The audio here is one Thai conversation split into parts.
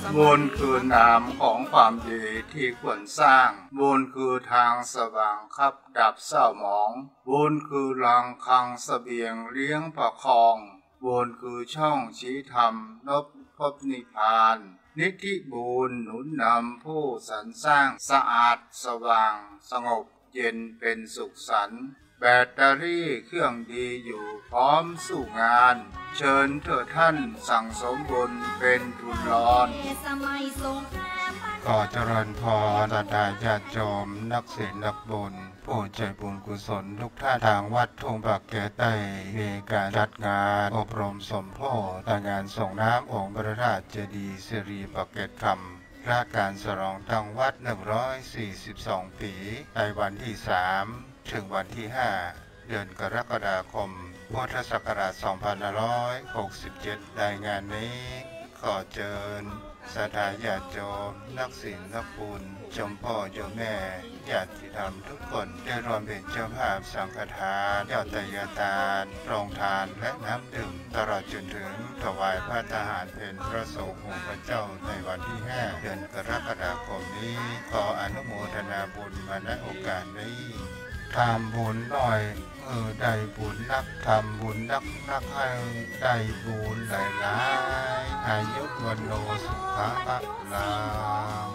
บุญคือนามของความดีที่ควรสร้างบุญคือทางสว่างขับดับเศร้าหมองบุญคือลังคังเสบียงเลี้ยงประคองบุญคือช่องชี้ธรรมนบพบนิพพานนิธิบุญหนุนนำผู้สรรสร้างสะอาดสว่างสงบเย็นเป็นสุขสันต์แบตเตอรี่เครื่องดีอยู่พร้อมสู่งานเชิญเถิดท่านสั่งสมบุญเป็นทุนรอนก็เจริญพรศรัทธาญาติโยมนักศีลนักบุญผู้ใจบุญกุศลทุกท่านทางวัดทุ่งปากเกร็ดได้มีการจัดงานอบรมสมโภชงานส่งน้ำองค์พระธาตุเจดีย์สิริปากเกร็ดคำราชการฉลองทางวัด142 ปีในวันที่3ถึงวันที่5เดือนกรกฎาคมพุทธศักราช2567ในงานนี้ขอเชิญศรัทธาญาติโยมนักศีลนักบุญชมพ่อโยมแม่ญาติธรรมทุกคนได้รวมเป็นเจ้าภาพสังฆทานยอดไตรทานโรงทานและน้ำดื่มตลอดจนถึงถวายพระทหารเพลพระสงฆ์องค์พระเจ้าในวันที่5เดือนกรกฎาคมนี้ขออนุโมทนาบุญมาณโอกาสนี้ทำบุญหน่อยได้บุญนักทำบุญนักให้ได้บุญหลายๆอายุวันโนสุขะลัง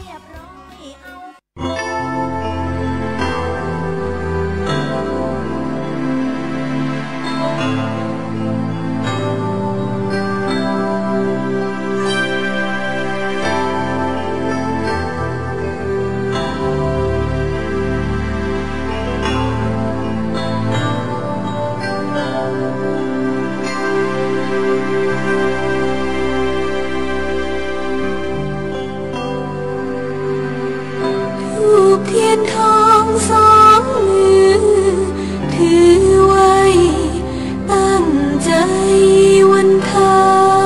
เทียนทองสองมือถือไว้ตั้งใจวันทา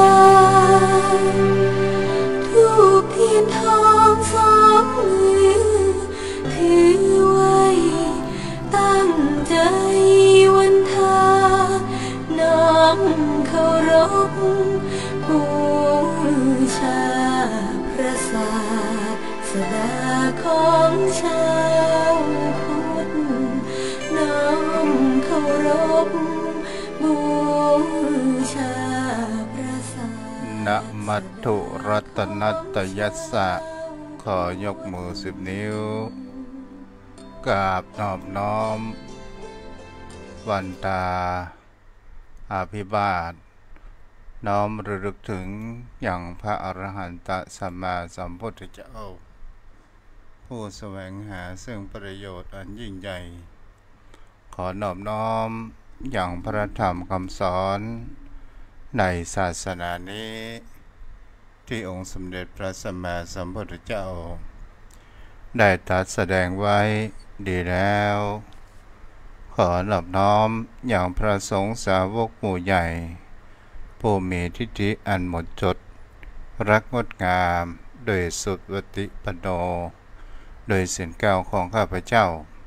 ทูบเทียนทองสองมือถือไว้ตั้งใจวันทาน้อมเคารพบูชาพระศาสดาของชาวพุทธน้อมเคารพบูชาพระศาสนะมัตถุรัตนัตยัสสะขอยกมือ10 นิ้วกราบนอบน้อมวันตาอาภิบาทน้อมระลึกถึงอย่างพระอรหันตสัมมาสัมพุทธเจ้าผู้แสวงหาซึ่งประโยชน์อันยิ่งใหญ่ขอนอบน้อมอย่างพระธรรมคำสอนในศาสนานี้ที่องค์สมเด็จพระสัมมาสัมพุทธเจ้าได้ตรัสแสดงไว้ดีแล้วขอนอบน้อมอย่างพระสงฆ์สาวกหมู่ใหญ่ผู้มีทิฏฐิอันหมดจดรักงดงามโดยสุดวติปันโนโดยศีลแก้วของข้าพเจ้า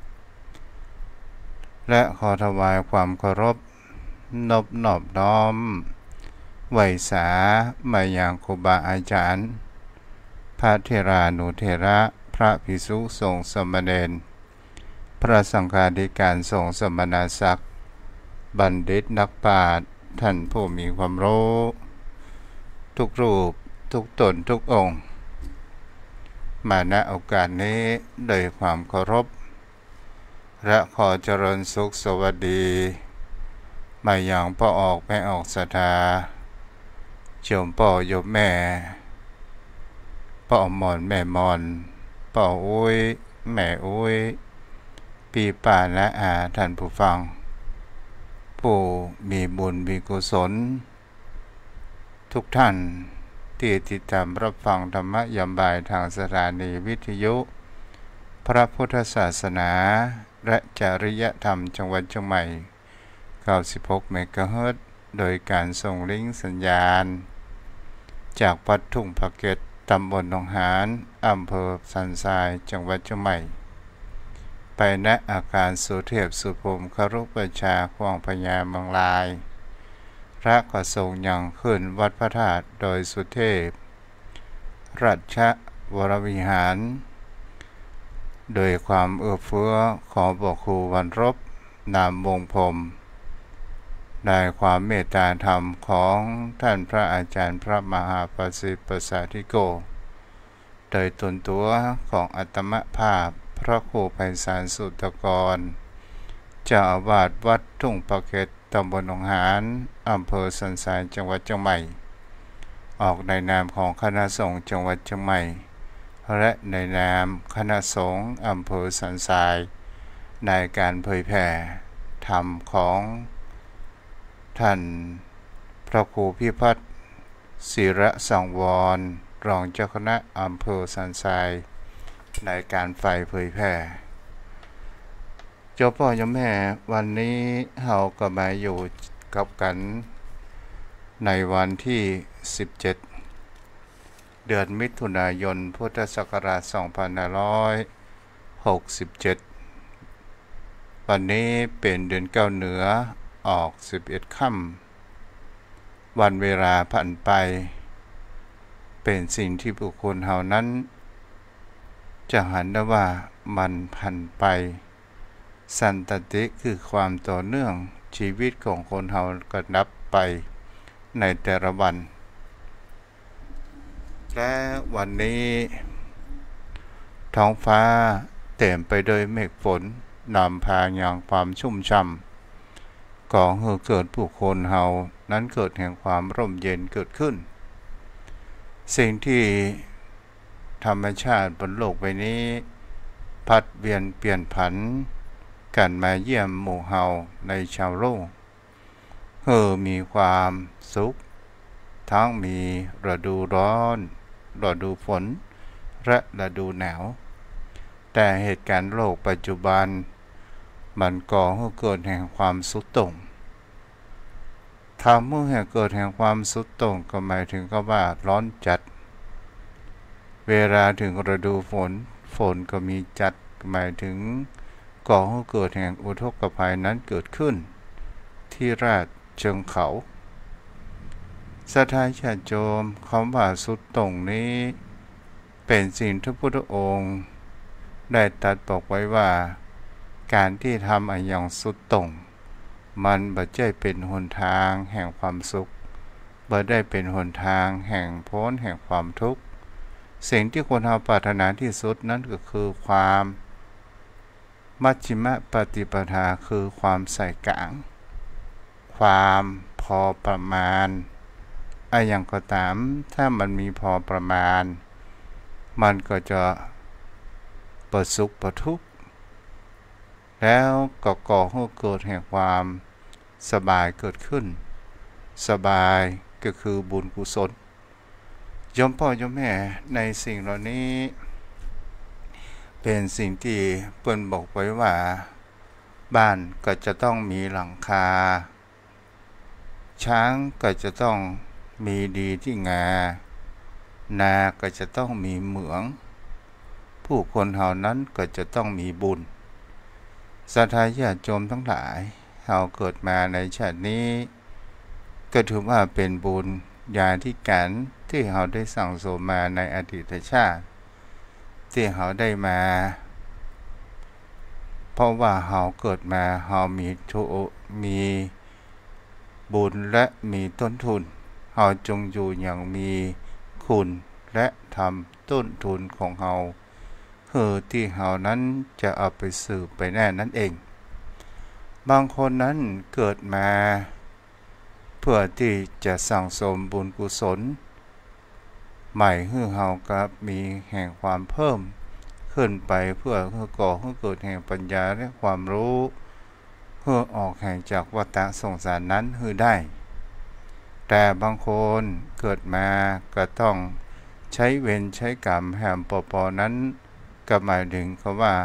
และขอถวายความเคารพนอบน้อมไหวสามายังครูบาอาจารย์พระเถรานุเถระพระภิกษุสงฆ์สมณเณรพระสังฆาธิการสงฆ์สมณศักดิ์บัณฑิตนักปราชญ์ท่านผู้มีความรู้ทุกรูปทุกตนทุกองค์มาณโอกาสนี้โดยความเคารพและขอเจริญสุขสวัสดีมาอย่างพ่อออกแม่ออกศรัทธาโยมพ่อโยมแม่พ่อมอนแม่มอนพ่ออุ้ยแม่อุ้ยพี่ป้าและอาท่านผู้ฟังผู้มีบุญมีกุศลทุกท่านที่ติดตามรับฟังธรรมะยามบ่ายทางสถานีวิทยุพระพุทธศาสนาและจริยธรรมจังหวัดเชียงใหม่96 เมกะเฮิรตซ์โดยการส่งลิงก์สัญญาณจากวัดทุ่งปากเกร็ดตำบลหนองหานอำเภอสันทรายจังหวัดเชียงใหม่ไปณอาคารสุเทพสุพรหมครุประชาขวางพญาเมืองลายพระก็ทรงยังขึ้นวัดพระธาตุโดยสุเทพราชวรวิหารโดยความเอื้อเฟื้อของพระครูวรรณรบนามวงศ์พรหมได้ความเมตตาธรรมของท่านพระอาจารย์พระมหาประสิทธิ์ประสาธิโกโดยตนตัวของอัตมภาพพระครูไพศาลสุตกรเจ้าอาวาสวัดทุ่งปะเก็ดตำบลหนองหานอำเภอสันทรายจังหวัดเชียงใหม่ออกในนามของคณะสงฆ์จังหวัดเชียงใหม่และในนามคณะสงฆ์อำเภอสันทรายในการเผยแผ่ธรรมของท่านพระครูพิพัฒน์ศิระสังวรรองเจ้าคณะอำเภอสันทรายในการไฟเผยแผ่เจ้าพ่อเจ้าแม่วันนี้เราก็มาอยู่กับกันในวันที่17เดือนมิถุนายนพุทธศักราช2567วันนี้เป็นเดือน9เหนือออก11ค่ำวันเวลาผ่านไปเป็นสิ่งที่บุคคลเฮานั้นจะหันได้ว่ามันผ่านไปสันตติคือความต่อเนื่องชีวิตของคนเฮาก็นับไปในแต่ละวันและวันนี้ท้องฟ้าเต็มไปด้วยเมฆฝนนำพาอย่างความชุ่มช่ำก่อให้เกิดผู้คนเฮานั้นเกิดแห่งความร่มเย็นเกิดขึ้นสิ่งที่ธรรมชาติบนโลกใบนี้พัดเวียนเปลี่ยนผันกันมาเยี่ยมหมู่เฮาในชาวโลกมีความสุขทั้งมีฤดูร้อนฤดูฝนและฤดูหนาวแต่เหตุการณ์โลกปัจจุบันมันก่อให้เกิดแห่งความสุดโต่งทำเมื่อเกิดแห่งความสุดโต่งก็หมายถึงก็ว่าร้อนจัดเวลาถึงฤดูฝนก็มีจัดหมายถึงก่อให้เกิดแห่งอุทกภัยนั้นเกิดขึ้นที่ราชเชิงเขาศรัทธาญาติโยมคำว่าสุดโต่งนี้เป็นสิ่งที่พระพุทธองค์ได้ตรัสบอกไว้ว่าการที่ทำอย่างสุดโต่งมันบ่ได้เป็นหนทางแห่งความสุขบ่ได้เป็นหนทางแห่งพ้นแห่งความทุกข์สิ่งที่คนเราปรารถนาที่สุดนั้นก็คือความมัชฌิมปฏิปทาคือความใส่กลางความพอประมาณอย่างก็ตามถ้ามันมีพอประมาณมันก็จะประสุขประทุกข์แล้วก็ก่อให้เกิดแห่งความสบายเกิดขึ้นสบายก็คือบุญกุศลยมพ่อยมแม่ในสิ่งเหล่านี้เป็นสิ่งที่เพิ่นบอกไว้ว่าบ้านก็จะต้องมีหลังคาช้างก็จะต้องมีดีที่งานาก็จะต้องมีเหมืองผู้คนเหล่านั้นก็จะต้องมีบุญศรัทธาญาติโยมทั้งหลายเราเกิดมาในชาตินี้ก็ถือว่าเป็นบุญญาธิการที่เราได้สั่งสมมาในอดีตชาติที่เราได้มาเพราะว่าเราเกิดมาเรามีบุญและมีต้นทุนเราจงอยู่อย่างมีคุณและทำต้นทุนของเราที่เรานั้นจะเอาไปสืบไปแน่นั่นเองบางคนนั้นเกิดมาเพื่อที่จะสั่งสมบุญกุศลใหม่ให้เรากับมีแห่งความเพิ่มขึ้นไปเพื่อก่อให้เกิดแห่งปัญญาและความรู้เพื่อออกแห่งจากวัฏสงสารนั้นให้ได้แต่บางคนเกิดมาก็ต้องใช้เวรใช้กรรมแห่งปอนั้นก็หมายถึงเขาว่า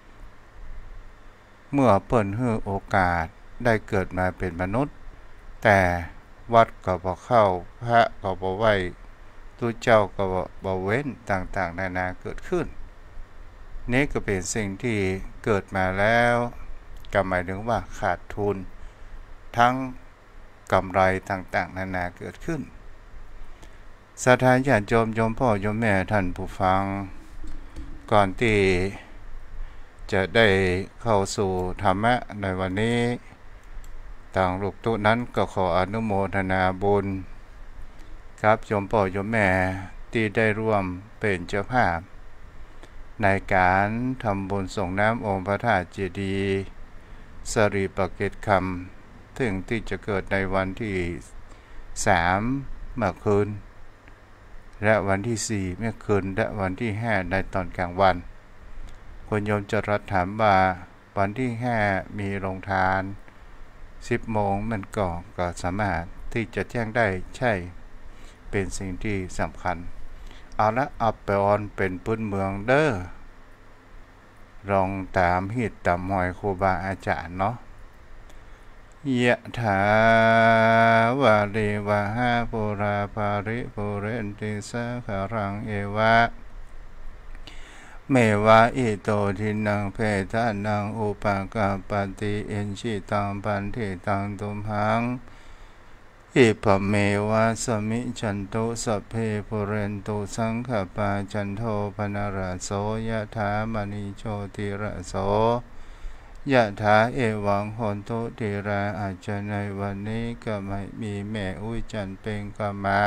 เมื่อเปิ้นให้โอกาสได้เกิดมาเป็นมนุษย์แต่วัดก็บ่เข้าพระก็บ่ไหว้ตุเจ้าก็บ่เว้นต่างๆนานาเกิดขึ้นนี่ก็เป็นสิ่งที่เกิดมาแล้วก็หมายถึงว่าขาดทุนทั้งกำไรต่างๆนานาเกิดขึ้นศรัทธาญาติโยมโยมพ่อโยมแม่ท่านผู้ฟังก่อนที่จะได้เข้าสู่ธรรมะในวันนี้ต่างลูกตุนั้นก็ขออนุโมทนาบุญครับโยมพ่อโยมแม่ที่ได้ร่วมเป็นเจ้าภาพในการทำบุญส่งน้ำองค์พระธาตุเจดีย์สรีปเกตคำถึงที่จะเกิดในวันที่3เมื่อคืนและวันที่4เมื่อคืนและวันที่5ในตอนกลางวันคุณโยมจะรัสถามว่าวันที่5มีโรงทาน10 โมงมันก็สามารถที่จะแจ้งได้ใช่เป็นสิ่งที่สำคัญเอาละเอาไปออนเป็นพื้นเมืองเด้อลองตามหิตตามหอยครูบาอาจารย์เนาะยะถาวาริวะหาปุราภาริปุเรนติสาคารังเอวะเมวะอิโตทินังเพทานังอุปกาปติเอนชิตังปันทิตังตุมหังอิปะเมวะสมิจันตุสัพเพปุเรนตุสังขปาจันโทปนะระโสยะถามณีโชติระโสยะถาเอวังโหนตุติราอาจจะในวันนี้ก็ไม่มีแม่อุ้ยจันเป็นกมา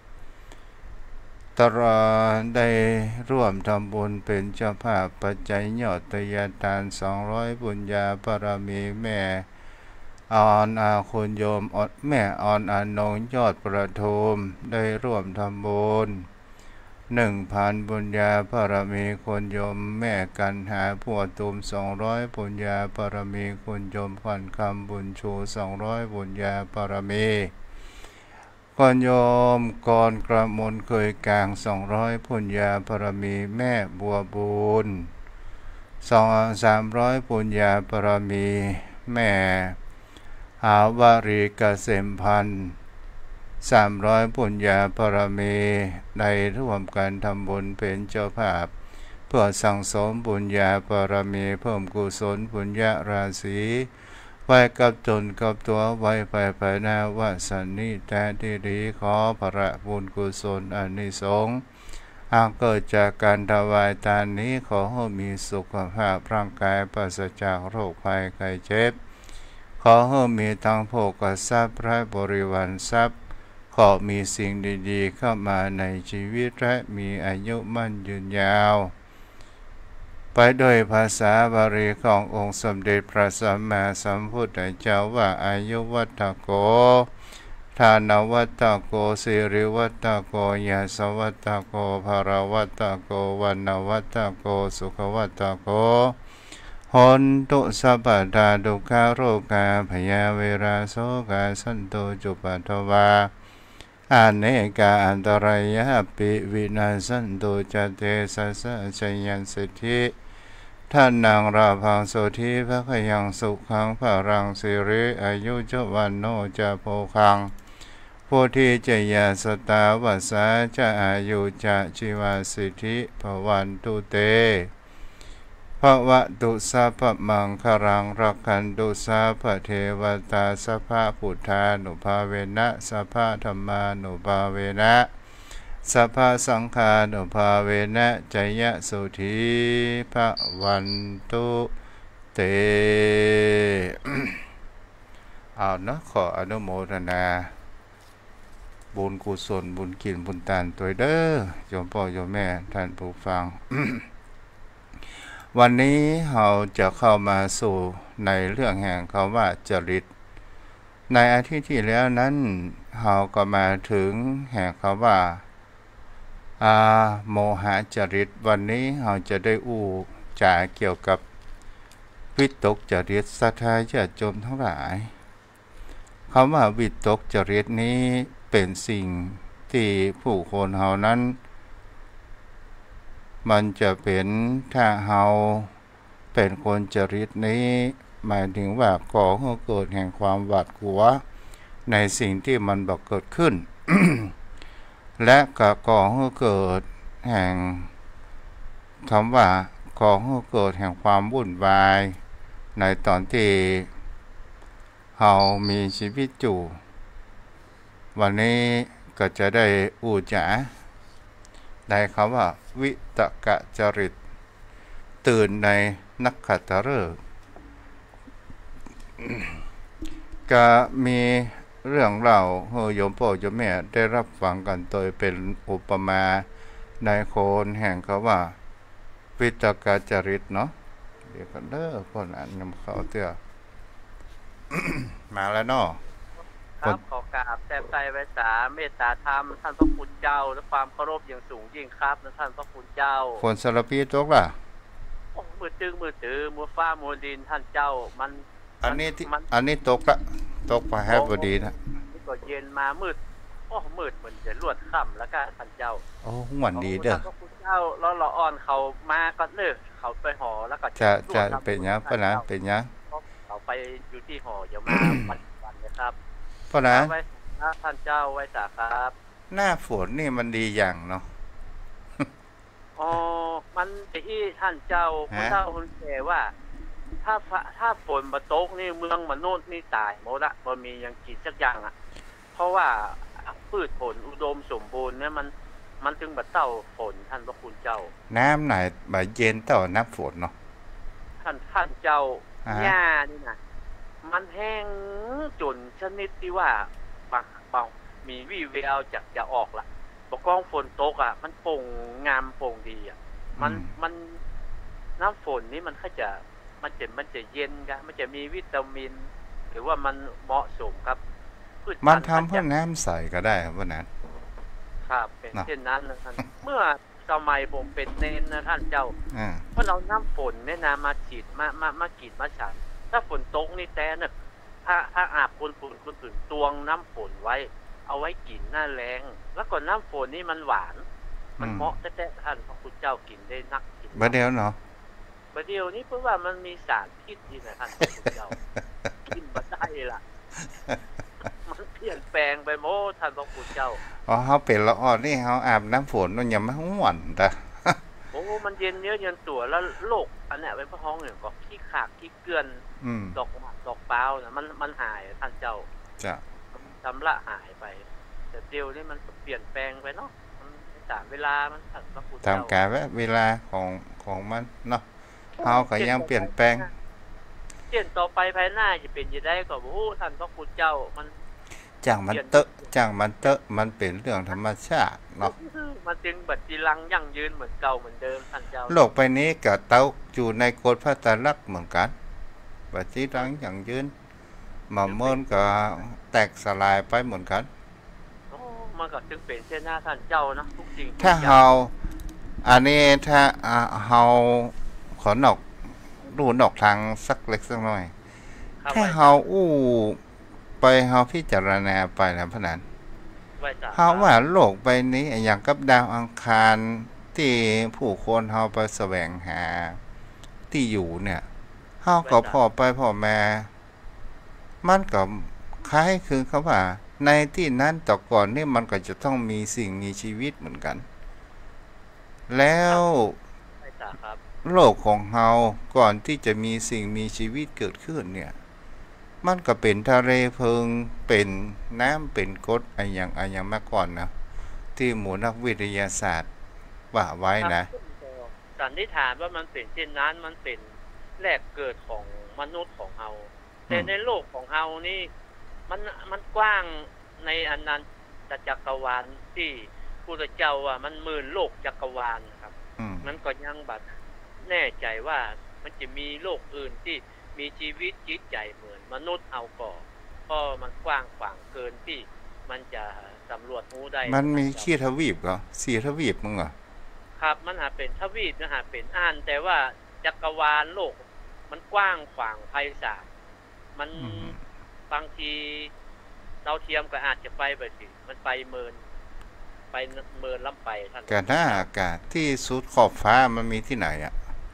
ตลอดได้ร่วมทำบุญเป็นเจ้าภาพปัจจัยยอดทยทาน200บุญญาบารมีแม่ออนอาคุณโยมแม่ออนอานงยอดประทุมได้ร่วมทำบุญ1,000บุญญาบารมีคุณโยมแม่กันหาผัวตุม200บุญญาบารมีคุณโยมพันคำบุญชู200บุญญาบารมีคุณโยมกรกระมนเคยกลาง200บุญญาบารมีแม่บัวบุญ300บุญญาบารมีแม่หาวารีเกษมพันธ์300บุญญาบารมีได้ร่วมกันทำบุญเป็นเจ้าภาพเพื่อสั่งสมบุญญาบารมีเพิ่มกุศลบุญญาราศีไว้กับตนกับตัวไว้ภายหน้าวาสนิแต่ที่ดีขอพระบุญกุศลอานิสงส์หากเกิดจากการถวายทานนี้ขอให้มีสุขภาพร่างกายปราศจากโรคภัยไข้เจ็บขอให้มีทั้งโภคทรัพย์และบริวารทรัพย์ขอมีสิ่งดีๆเข้ามาในชีวิตและมีอายุมั่นยืนยาวไปด้วยภาษาบาลีขององค์สมเด็จพระสัมมาสัมพุทธเจ้าว่าอายุวัฏโกทานวัฏโกสิริวัฏโกยาสวัฏโกภารวัฏโกวันวัฏโกสุขวัฏโกหนตุสัพพทาทุกขาโรคาพยาเวราโสกาสันโตจุปัฏฐวาอาเนกาอันตรายะปิวินาสันตุจเตสัสสะชยันสิทธิท่านนางราพังโสธิพระขยังสุขังพระรังสิริอายุจวันโนจะโพคังผู้ที่จะยาสตาวาสาจะอายุจะชีวาสิทธิภวันตุเตภวะตุสัพพมังคารังรักขันตุสัพพเทวตาสัพพพุทธานุภาเวนะสัพพธรรมานุภาเวนะสัพพสังฆานุภาเวนะจยะสุธีภวันตุเต เอานะขออนุโมทนาบุญกุศลบุญกินบุญทานตัวเด้อโยมพ่อโยมแม่ท่านผู้ฟัง วันนี้เราจะเข้ามาสู่ในเรื่องแห่งคำว่าจริตในอาทิตย์ที่แล้วนั้นเราก็มาถึงแห่งคำว่าโมหะจริตวันนี้เราจะได้จาเกี่ยวกับวิตกจริตศรัทธาญาติโยมทั้งหลายคำว่าวิตกจริตนี้เป็นสิ่งที่ผู้คนเฮานั้นมันจะเป็นถ้าเฮาเป็นคนจริตนี้หมายถึงว่าก่อให้เกิดแห่งความหวาดกลัวในสิ่งที่มันบ่เกิดขึ้น และก็ก่อให้เกิดแห่งคำว่าก่อให้เกิดแห่งความวุ่นวายในตอนที่เฮามีชีวิตอยู่วันนี้ก็จะได้อูจาได้คำว่าวิตกจริตตื่นในนักขัตฤกษ์ก็มีเรื่องเล่าให้โยมพ่อโยมแม่ได้รับฟังกันโดยเป็นอุปมาในโคนแห่งเขาว่าวิตกจริตเนาะเดี๋ยวกันเด้อคนอ่านนำเขาเตื้อ มาแล้วเนาะครับขอกราบแทบใจไว้สาเมตตาธรรมท่านพระคุณเจ้าและความเคารพอย่างสูงยิ่งครับนะท่านพระคุณเจ้าฝนสารพีตกล่ะมือตึงมือตือมือฟ้ามือดินท่านเจ้ามันอันนี้ตกละตกไปแฮปพอดีนะนี่ก็เย็นมามืดมืดเหมือนจะลวดค่ำแล้วก็ท่านเจ้าหวันดีเด้อท่านพระคุณเจ้าแล้วเราอ่อนเขามาก็เลิกเขาไปหอแล้วก็จะเป็นยังปะนะเป็นยังเขาไปอยู่ที่หออย่ามาวันนะครับปะนะท่านเจ้าไว้สาครับหน้าฝนนี่มันดีอย่างเนาะมันที่ท่านเจ้าผู้เฒ่าคนแก่ว่าถ้าฝนมาตกนี่เมืองมนุษย์นี่ตายหมดละบ่มียังกินสักอย่างอ่ะเพราะว่าพืชผลอุดมสมบูรณ์เนี่ยมันถึงบ่เต้าฝนท่านพระคุณเจ้าน้ำไหนบ่เย็นเต้าน้ำฝนเนาะท่านเจ้าหญ้านี่นะมันแห้งจนชนิดที่ว่าบางมีวี่แววจะออกละบ่กองฝนตกอ่ะมันโปร่งงามโปร่งดีอ่ะมันน้ำฝนนี่มันจะเย็นกันมันจะมีวิตามินหรือว่ามันเหมาะสมครับมันทำเพื่อน้ำใสก็ได้ครับว่านั้นครับเป็นเช่นนั้นนะท่านเมื่อสมัยผมเป็นเนนนะท่านเจ้าเพราะเราน้ำฝนเนี่ยนะมาฉีดมากีดมาฉันถ้าฝนตกนี่แต่เนี่ยถ้าอาบคนฝุ่นตวงน้ำฝนไว้เอาไว้กินหน้าแรงแล้วก่อนน้ำฝนนี่มันหวานมันเหมาะแต่ท่านพระคุณเจ้ากินได้นักกินบ่เดียวเนาะบ่เดียวนี้เพราะว่ามันมีสารพิษนี่นะท่านพระคุณเจ้ากินบ่ได้ล่ะมันเปลี่ยนแปลงไปโมท่านพระคุณเจ้าเฮาเป็นละอ่อนนี่เฮาอาบน้ำฝนมันยังไม่หวนตะมันเย็นเนื้อเย็นตัวแล้วโรคอันเนี้ยไปพะห้องเนี่ยก็ขี้ขากขี้เกลือนดอกเปล่านะมันหายท่านเจ้าจ้ะชำระหายไปแต่เดี๋ยวนี้มันเปลี่ยนแปลงไปเนาะตามเวลามันท่านพระคุณเจ้าตามกาลเวลาของมันเนาะเฮาก็ยังเปลี่ยนแปลงต่อไปภายหน้าจะเป็นยังไงก็บ่ฮู้ท่านพระคุณเจ้ามันจังมันเตอะมันเป็นเรื่องธรรมชาติเนาะมันจึงบัดจีรังยั่งยืนเหมือนเก่าเหมือนเดิมท่านเจ้าโลกใบนี้ก็เต้าอยู่ในกฎพระไตรลักษณ์เหมือนกันบัดจีรังยั่งยืนมาเมินก็แตกสลายไปเหมือนกันมันก็จึงเป็นเช่นหน้าท่านเจ้านะทุกสิ่งถ้าเฮาอันนี้ถ้าเฮาขอนอกดูนอกทางสักเล็กสักน้อยถ้าเฮาไปเฮาพิจารณาไปแล้วพะนั้นเฮาว่าโลกใบนี้อย่างกับดาวอังคารที่ผู้คนเฮาไปแสวงหาที่อยู่เนี่ยเฮาก็พ่อแม่มันก็คล้ายคือเขาว่าในที่นั้นต่อก่อนนี่มันก็จะต้องมีสิ่งมีชีวิตเหมือนกันแล้วโลกของเฮาก่อนที่จะมีสิ่งมีชีวิตเกิดขึ้นเนี่ยมันก็เป็นทะเลเพลิงเป็นน้ำเป็นกรดอย่างมาก่อนนะที่หมู่นักวิทยาศาสตร์ว่าไว้นะสันนิษฐานว่ามันเป็นเช่นนั้นมันเป็นแรกเกิดของมนุษย์ของเฮาแต่ในโลกของเฮานี่มันกว้างในอนันตจักรวาลที่พุทธเจ้าว่ามันหมื่นโลกจักรวาลครับมันก็ยังบัดแน่ใจว่ามันจะมีโลกอื่นที่มีชีวิตจิตใจเหมือนมนุษย์เอาก่อเพราะมันกว้างขวางเกินที่มันจะสำรวจรู้ได้มันมีขี้ทวีปเหรอ4ทวีปมึงเหรอครับมันหาเป็นทวีปนะหาเป็นอ่านแต่ว่าจักรวาลโลกมันกว้างขวางไพศาลมันบางทีเราเทียมก็อาจจะไปแบบสิมันไปเมินล้ำไปท่านกะหน้าอากาศที่สุดขอบฟ้ามันมีที่ไหนอ่ะ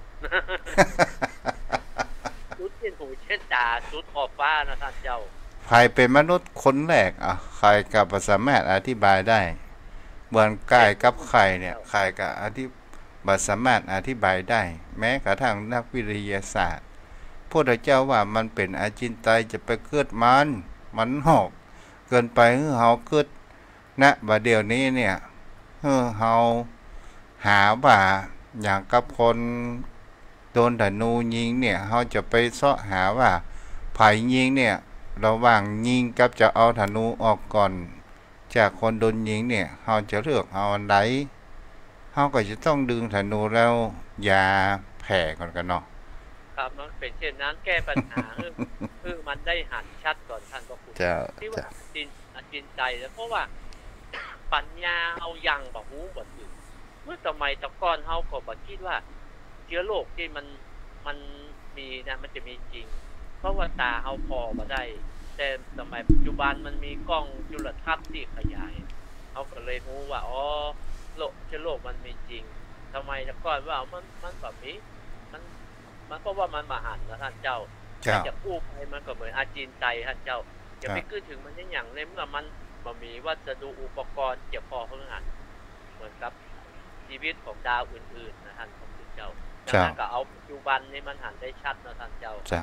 สุดเช่นหูเช่นตาสุดขอบฟ้านะท่านเจ้าใครเป็นมนุษย์คนแรกใครกับสามารถอธิบายได้เหมือนกายกับไข่เนี่ยใครกับสามารถอธิบายได้แม้กระทั่งนักวิทยาศาสตร์พระพุทธเจ้าว่ามันเป็นอจินไตยจะไปเกิดมันหอกเกินไปเฮาเกิดณบัดเดี๋ยวนี้เนี่ยเฮาหาว่าอย่างกับคนโดนธนูยิงเนี่ยเฮาจะไปเสาะหาว่าไผยิงเนี่ยระหว่างยิงกับจะเอาธนูออกก่อนจากคนโดนยิงเนี่ยเฮาจะเลือกเอาอันใดเฮาก็จะต้องดึงธนูแล้วยาแผ่ก่อนกันเนาะครับมันเป็นเช่นนั้นแก้ปัญหา คือมันได้หันชัดก่อนท่านพระคุณที่ว่าจินใจแล้วเพราะว่า ปัญญาเอายังบ่ฮู้บ่ถึงเมื่อสมัยตะก่อนเฮาก็บ่คิดว่าเชื้อโรคที่มันมีนะมันจะมีจริงเพราะว่าตาเฮาพอบ่ได้แต่สมัยปัจจุบันมันมีกล้องจุลทรรศน์ที่ขยายเฮาก็เลยรู้ว่าอ๋อเชื้อโรคมันมีจริงทำไมตะก่อนว่ามันแบบนี้มันเพราะว่ามันมาหันนะท่านเจ้าจะกู้ไปมันก็เหมือนอาจีนใจท่านเจ้าจะไม่ขึ้นถึงมันอย่างในเมื่อมันบ่มีวัสดุอุปกรณ์เกี่ยวข้องกับหันเหมือนกับชีวิตของดาวอื่นๆนะท่านของเจ้าดังนั้นก็เอาปัจจุบันนี้มันหันได้ชัดนะท่านเจ้าจ้ะ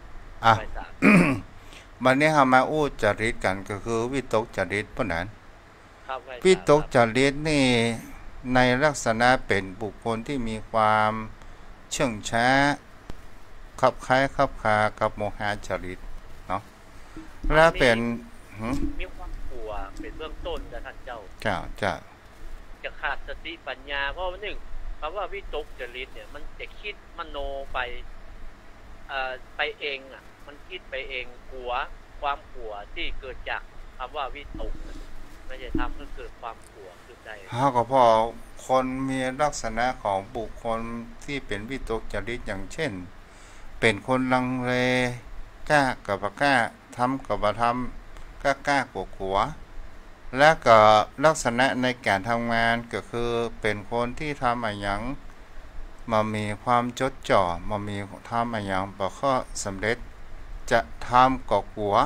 วันนี้เฮามาอู้จริตกันก็คือวิตกจริตปานนั้นวิตกจริตนี่ในลักษณะเป็นบุคคลที่มีความเชื่องช้าคับคล้ายคับคากับโมหะจริตเนาะและเป็นมีความกลัวเป็นเบื้องต้นนะท่านเจ้าจะขาดสติปัญญาเพราะว่าหนึ่งคำว่าวิตกจริตเนี่ยมันจะคิดมโนไปเองอ่ะมันคิดไปเองกลัวความกลัวที่เกิดจากคำว่าวิตกมันจะทำให้เกิดความกลัวขึ้นได้ก็พอคนมีลักษณะของบุคคลที่เป็นวิตกจริตอย่างเช่นเป็นคนลังเลกล้ากับบ่กล้าทำกับบ่ทำกล้ากลัวและก็ลักษณะในการทำงานก็คือเป็นคนที่ทำอะไรอย่างมามีความจดจ่อมามีทำอะไรอย่างบ่ค่อยสำเร็จจะทำก็กลัว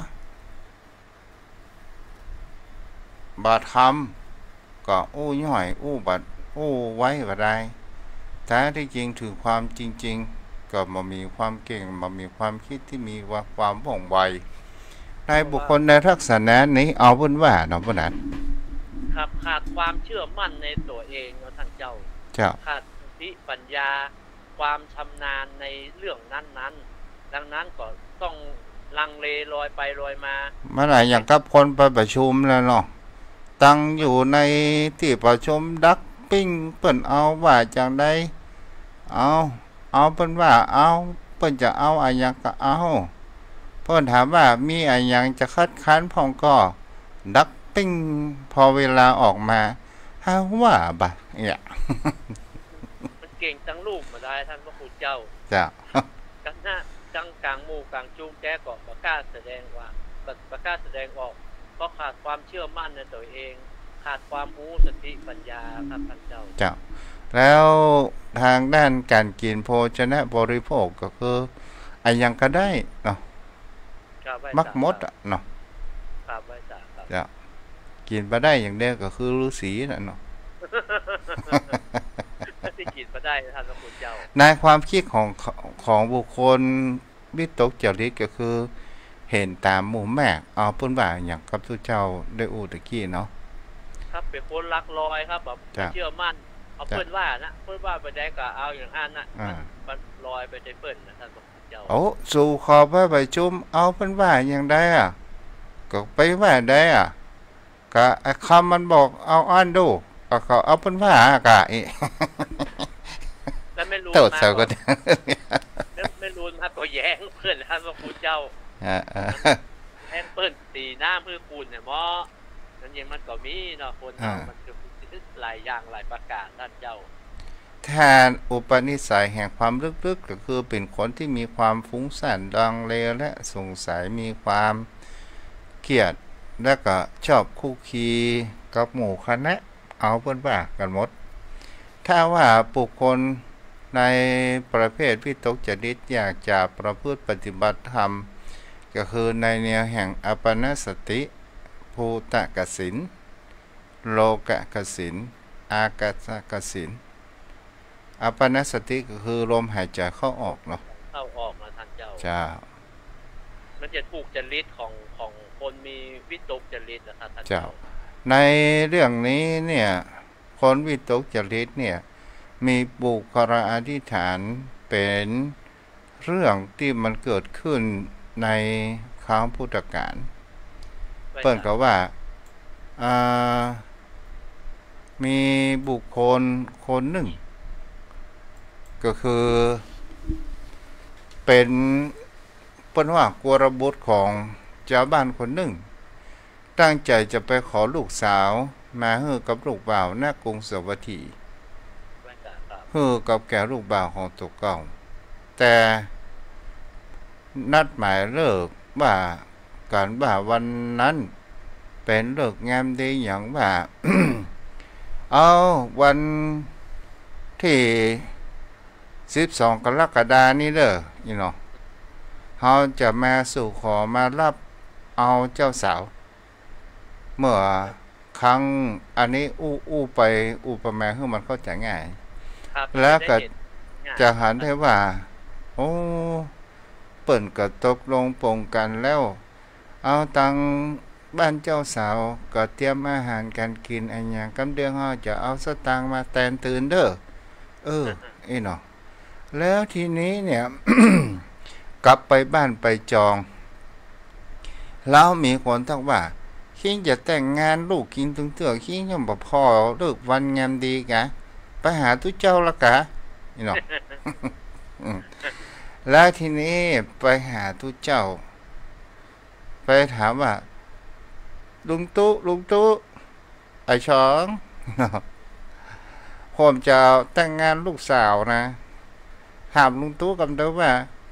บ่ทำก็อู้ย่อยอู้บัดอู้ไว้บ่ได้แต่ที่จริงถึงความจริงๆก็มามีความเก่งมามีความคิดที่มีความว่องไวในบุคคลในลักษณะนี้เอาเพิ่นว่าเนาะบ่นั้นครับขาดความเชื่อมั่นในตัวเองเนาะท่านเจ้าขาดสติปัญญาความชำนาญในเรื่องนั้นๆดังนั้นก็ต้องลังเลลอยไปลอยมาเมื่อไหร่อย่างกับคนไปประชุมแล้วเนาะตั้งอยู่ในที่ประชุมดักปิ้งเปิ้นเอาว่าจังได๋เอาเปิ้นว่าเอาเปิ้นจะเอาอะไรอย่างก็เอาเพิ่นถามว่ามีอะไรอย่างจะคัดค้านพ้องก็ดักปิ้งพอเวลาออกมาหาว่าบ่เนี่ยมันเก่งทั้งลูกมาได้ท่านพระคุณเจ้ากันหน้ากลางหมู่กลางจูงแก้ก็บ่กล้าแสดงว่าบ่กล้าแสดงออกเพราะขาดความเชื่อมั่นในตัวเองขาดความรู้สติปัญญาครับท่านเจ้าแล้วทางด้านการกินโภชนะบริโภคก็คืออะไรอย่างก็ได้เนาะมักมดเนาะครับไว้จ้ะครับกินบ่ได้อย่างเดียวก็คือฤาษีน่ะเนาะที่กินบ่ได้ท่านพระคุณเจ้าในความคิดของบุคคลวิตกจริตก็คือเห็นตามหมู่แม่เอาเพิ่นว่าอย่างกับทุกเจ้าได้อู้ตะกี้เนาะครับเป็นคนลักลอยครับแบบเชื่อมั่นเอาเพิ่นว่านะเพิ่นว่าไปได้ก็เอาอย่างอันน่ะมันลอยไปได้เพิ่นนะท่านพระคุณเจ้าสู่ขอไปชุมเอาเพิ่นว่าอย่างใดก็ไปว่าได้ก็คำมันบอกเอาอ่านดูก็เอาเพิ่นว่าก็แล้วไม่รู้มาก็ไม่รู้มาก็แย้งเพิ่นท่านพระคุณเจ้าแห้งเปิ้นตีหน้ามือคุณเนี่ยหมอนั่นยังมันก็มีเนาะคนมันจะหลายอย่างหลายประการท่านเจ้าแทนอุปนิสัยแห่งความลึกๆก็คือเป็นคนที่มีความฟุ้งซ่านดังเลและสงสัยมีความเครียดและก็ชอบคุกคีกับหมู่คณะเอาเพิ่นว่ากันหมดถ้าว่าบุคคลในประเภทวิตกจริตอยากจะประพฤติปฏิบัติธรรมก็คือในแนวแห่งอัปปนาสติภูตกสินโลกกสินอากาศกสินอัปปนาสติก็คือลมหายใจเข้าออกเนาะเข้าออกนะท่านเจ้าจ้ามันจะถูกจริตของคนมีวิตกจริตนะครับท่านเจ้าในเรื่องนี้เนี่ยคนวิตกจริตเนี่ยมีบุคลาอธิษฐานเป็นเรื่องที่มันเกิดขึ้นในครั้งพุทธกาลเปิ้นก็ว่ามีบุคคลคนหนึ่งก็คือเป็นเปิ้นว่ากวรบุตรของชาวบ้านคนหนึ่งตั้งใจจะไปขอลูกสาวมาให้กับลูกบ่าวณกรุงสวัสดีให้กับแก่ลูกบ่าวของตัวเก่าแต่นัดหมายเลิกว่าการบ่าวันนั้นเป็นเลิกงามดีอย่างว่า เอาวันที่12 กรกฎาคมนี้เด้อนี่เนาะเขาจะมาสู่ขอมารับเอาเจ้าสาวเมื่อครั้งอันนี้อู้ไปประมาณให้มันเข้าใจง่ายแล้วก็จะหันได้ว่าโอ้เปิ่นก็ตกลงปรงกันแล้วเอาตังบ้านเจ้าสาวก็เตรียมอาหารการกินอันอย่างกำเดืองเฮาจะเอาสตางค์มาแตนตื่นเด้อไอ้เนาะแล้วทีนี้เนี่ย กลับไปบ้านไปจองแล้วมีคนทักว่าคิงจะแต่งงานลูกกินถึงเตือคิงยังบ่พอเลิกวันงามดีกะไปหาทุเจ้าละกะนี่เนาะ แล้วทีนี้ไปหาทุเจ้าไปถามว่าลุงตู้ไอ้ช้องผมจะแต่งงานลูกสาวนะถามลุงตู้กับเดิมว่า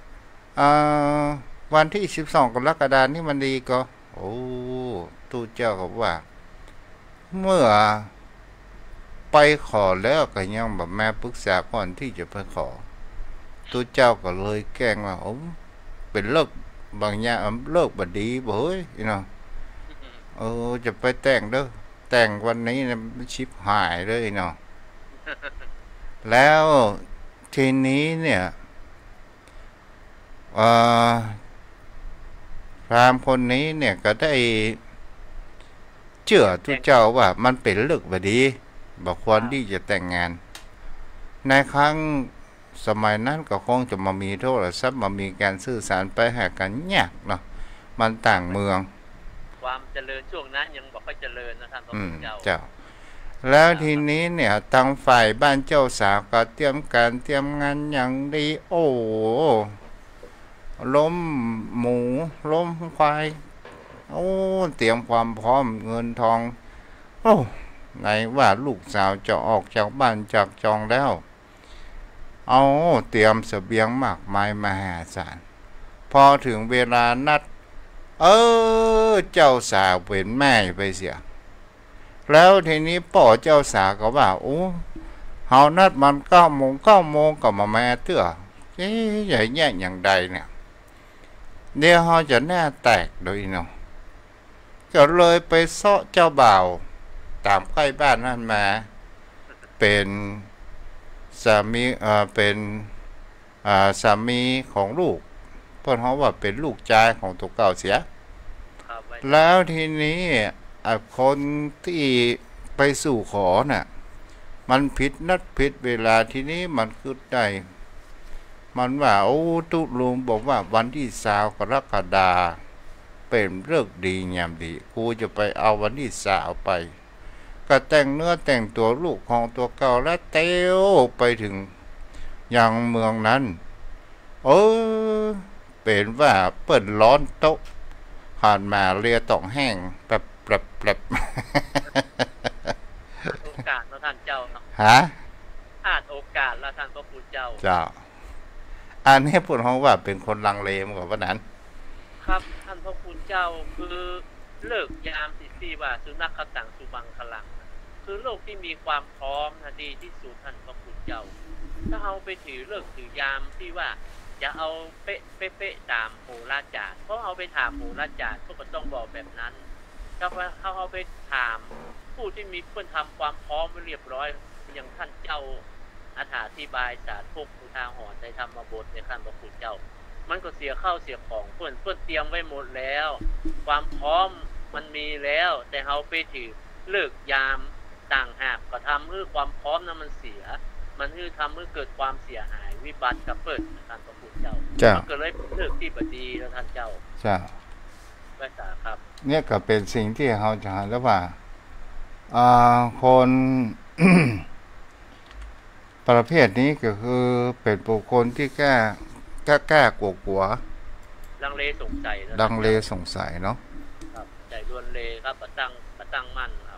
วันที่12 กรกฎาคมนี่มันดีก็โอ้ตู้เจ้าก็ว่าเมื่อไปขอแล้วก็ยังแบบแม่ปรึกษาก่อนที่จะไปขอตู้เจ้าก็เลยแกล้งว่าเป็นเลิกบางอย่างเลิกบ่ดีบ่เฮ้ยเนาะจะไปแต่งเด้อแต่งวันนี้นะชิบหายเลยเนาะ แล้วทีนี้เนี่ยพราหมณ์คนนี้เนี่ยก็ได้เชื่อทุกเจ้าว่ามันเป็นเลิกบ่ดีบ่ควรที่จะแต่งงานในครั้งสมัยนั้นก็คงจะมามีโทรศัพท์มามีการสื่อสารไปหากันยากเนาะมันต่างเมืองความเจริญช่วงนั้นยังบ่ค่อยเจริญนะท่านพระพุทธเจ้าแล้วทีนี้เนี่ยทางฝ่ายบ้านเจ้าสาวก็เตรียมงานอย่างดีโอ้ล้มหมูล้มควายเตรียมความพร้อมเงินทองไหนว่าลูกสาวจะออกจากบ้านจากจองแล้วเตรียมเสบียงมากมายมหาศาลพอถึงเวลานัดเจ้าสาวเป็นแม่ไปเสียแล้วทีนี้ป่อเจ้าสาวก็ว่าเฮานัดมัน9 โมงก็มาแม่เตื้อใหญ่แย่อย่างใดเนี่ยเดี๋ยวเฮาจะหน้าแตกโดยเนาะก็เลยไปเซาะเจ้าบ่าวตามใกล้บ้านนั่นมาเป็นสามีเป็นสามีของลูกเพิ่นเฮาว่าเป็นลูกชายของตัวเก่าเสียแล้วทีนี้คนที่ไปสู่ขอน่ะมันผิดนัดผิดเวลาทีนี้มันคือได้มันว่าตุลุงบอกว่าวันที่20 กรกฎาคมเป็นฤกษ์ดีงามดีกูจะไปเอาวันที่20ไปก็แต่งเนื้อแต่งตัวลูกของตัวเก่าแล้วเต้วไปถึงยังเมืองนั้นเป็นว่าเปิดร้อนโต๊ะผ่านมาเรือต้องแห้งแป๊บโอกาสแล้วท่านเจ้าเนาะอาจโอกาสแล้วท่านพระพุทธเจ้าอันนี้พูดว่าเป็นคนลังเลมากกว่านั้นครับท่านพระคุณเจ้าคือเลิกยามที่ว่าสุนัขขตังสุบังคลังคือโลกที่มีความพร้อมนะดีที่สุดท่านพระคุณเจ้าถ้าเอาไปถือเลิกถือยามที่ว่าจะเอาเป๊ะตามโหราจารย์เพราะเอาไปถามโหราจารย์ก็ต้องบอกแบบนั้นถ้าเขาเอาไปถามผู้ที่มีเพื่อนทำความพร้อมไว้เรียบร้อยอย่างท่านเจ้าอธิบายศาสตร์พวกอุทาหรณ์ในธรรมบทในท่านพระคุณเจ้ามันก็เสียข้าวเสียของเพื่อนเตรียมไว้หมดแล้วความพร้อมมันมีแล้วแต่เอาไปถือเลิกยามต่างหากก็ทำให้ความพร้อมนั้นมันเสียมันคือทำให้เกิดความเสียหายวิบัติกับเปิดท่านพระพุทธเจ้ามันก็เลยเป็นเลิกที่บดีแล้วท่านเจ้าจ้าภาษาครับเนี่ยก็เป็นสิ่งที่เราจะหาแล้วว่าคน ประเภทนี้ก็คือเป็นบุคคลที่กล้ากลัวลังเลสงสัยเนาะครับใจลวนเลครับประตั้งมั่นครับ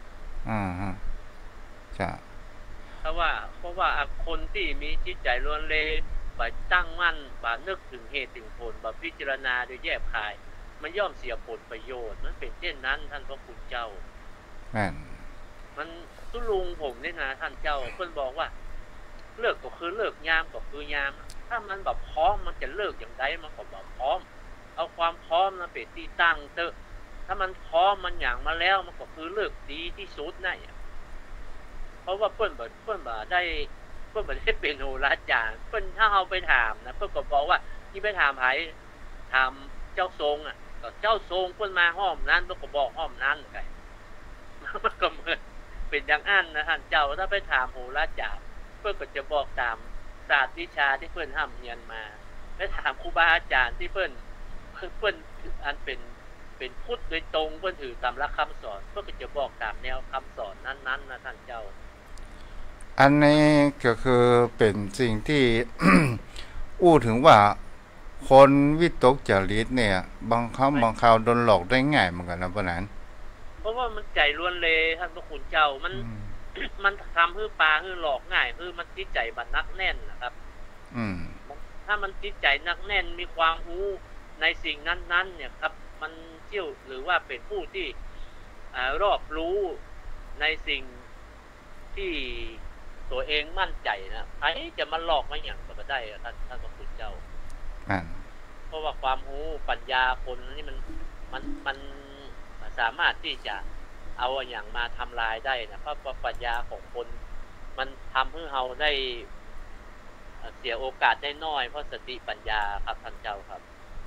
จ้ะเพราะว่าคนที่มีจิตใจลวนเลบ่ตั้งมั่นบ่นึกถึงเหตุถึงผลบ่พิจารณาโดยแยบคายมันย่อมเสียผลประโยชน์มันเป็นเช่นนั้นท่านพระคุณเจ้าแม่นมันตุลุงผมนี่นะท่านเจ้าเพิ่นบอกว่าเลิกก็คือเลิกยามก็คือยามถ้ามันแบบพร้อมมันจะเลิกอย่างไรมันก็แบบพร้อมเอาความพร้อมนะเป็นที่ตั้งเถอะถ้ามันพร้อมมันอย่างมาแล้วมันก็คือเลิกดีที่สุดนะเพราะว่าเพิ่นบ่ได้เป็นโหราจารย์เพิ่นถ้าเอาไปถามนะเพิ่นก็บอกว่าที่ไปถามไผถามเจ้าทรงก็เจ้าทรงเพิ่นมาห้อมนั้นเพิ่นก็บอกห้อมนั้นไงมันก็เหมือนเป็นอย่างอันนะท่านเจ้าถ้าไปถามโหราจารย์เพิ่นก็จะบอกตามศาสตร์วิชาที่เพิ่นห้ำเรียนมาไปถามครูบาอาจารย์ที่เพิ่นอันเป็นพุทธโดยตรงเพิ่นถือตามหลักคำสอนเพิ่นก็จะบอกตามแนวคำสอนนั้นๆนะท่านเจ้าอันนี้ก็คือเป็นสิ่งที่ อู้ถึงว่าคนวิตกจริตเนี่ยบางครั้งบางคราวโดนหลอกได้ง่ายเหมือนกันนะเพราะนั้นเพราะว่ามันใจล้วนเลท่านพระคุณเจ้ามันทำให้ปลาให้หลอกง่ายคือมันจิตใจมันนักแน่นนะครับถ้ามันจิตใจนักแน่นมีความรู้ในสิ่งนั้นๆเนี่ยครับมันเชี่ยวหรือว่าเป็นผู้ที่รอบรู้ในสิ่งที่ตัวเองมั่นใจนะใครจะมาหลอกมาอย่างก็ได้ท่านพระคุณเจ้าเพราะว่าความรู้ปัญญาคนนี่มันสามารถที่จะเอาอย่างมาทำลายได้นะเพราะปัญญาของคนมันทำให้เราได้เสียโอกาสได้น้อยเพราะสติปัญญาครับท่านเจ้าครับ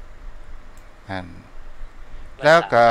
แล้วก็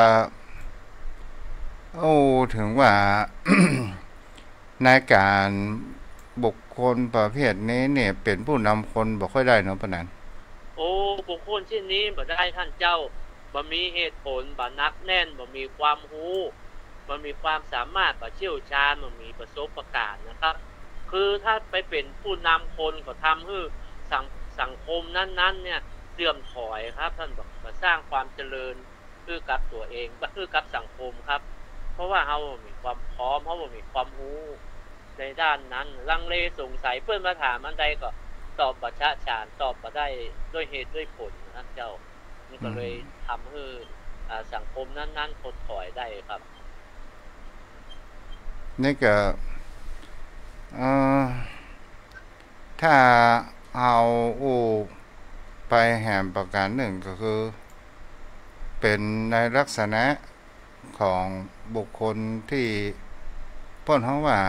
ถึงว่า ในการบุคคลประเภทนี้เนี่ยเป็นผู้นำคนบ่ค่อยได้เนาะปะนั้นบุคคลเช่นนี้บ่ได้ท่านเจ้าบ่มีเหตุผลบ่นักแน่นบ่มีความรู้บ่มีความสามารถบ่เชี่ยวชาญบ่มีประสบการณ์นะครับคือถ้าไปเป็นผู้นำคนก็ทำให้สังคมนั้นๆเนี่ยเสื่อมถอยครับท่านบอกมาสร้างความเจริญคือกับตัวเองคือกับสังคมครับเพราะว่าเฮามีความพร้อมเฮามีความรู้ในด้านนั้นลังเลสงสัยเพิ่นมาถามอันใดก็ตอบบ่ชะฉานตอบบ่ได้ด้วยเหตุด้วยผลท่านเจ้านี่ก็เลยทำให้สังคมนั้นๆถดถอยได้ครับนี่ก็ถ้าเอาไปแหมประการหนึ่งก็คือเป็นในลักษณะของบุคคลที่พ้นเขาว่า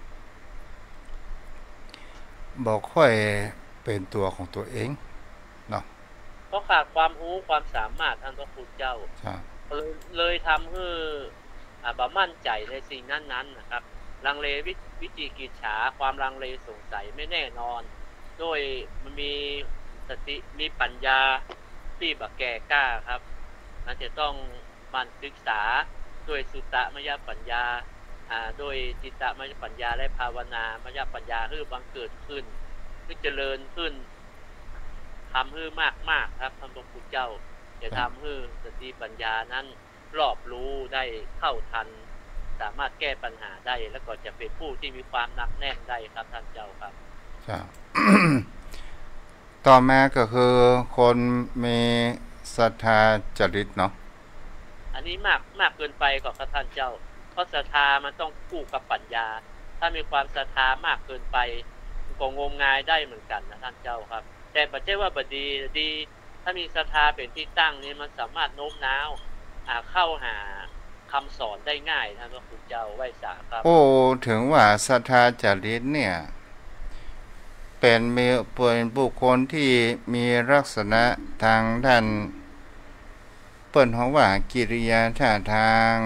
บอกค่อยเป็นตัวของตัวเองเนาะเพราะขาดความรู้ความสามารถท่านพระคุณเจ้าเลยทำให้บ่มั่นใจในสิ่งนั้นๆนะครับลังเลวิจิกิจฉาความลังเลสงสัยไม่แน่นอนโดยมันมีสติมีปัญญาที่บ่แก่กล้าครับมันจะต้องมันศึกษาด้วยสุตตมยปัญญาโดยจิตตมยปัญญาและภาวนามยปัญญาคือบังเกิดขึ้นคือเจริญขึ้นทำให้มากๆครับท่านพระคุณเจ้าจะทำให้สติปัญญานั้นรอบรู้ได้เข้าทันสามารถแก้ปัญหาได้แล้วก็จะเป็นผู้ที่มีความหนักแน่นได้ครับท่านเจ้าครับครับ ต่อมาก็คือคนมีศรัทธาจริตเนาะอันนี้มากเกินไปกับท่านเจ้าเพราะศรัทธามันต้องคู่กับปัญญาถ้ามีความศรัทธามากเกินไปก็งมงายได้เหมือนกันนะท่านเจ้าครับแต่ปัจจัยว่าบดีถ้ามีศรัทธาเป็นที่ตั้งนี้มันสามารถโน้มน้าวเข้าหาคำสอนได้ง่ายท่านพระคุณเจ้าไว้สาครับถึงว่าศรัทธาจริตเนี่ยเป็นบุคคลที่มีลักษณะทางด้านเปิ้นเฮาว่ากิริยาท่าทางค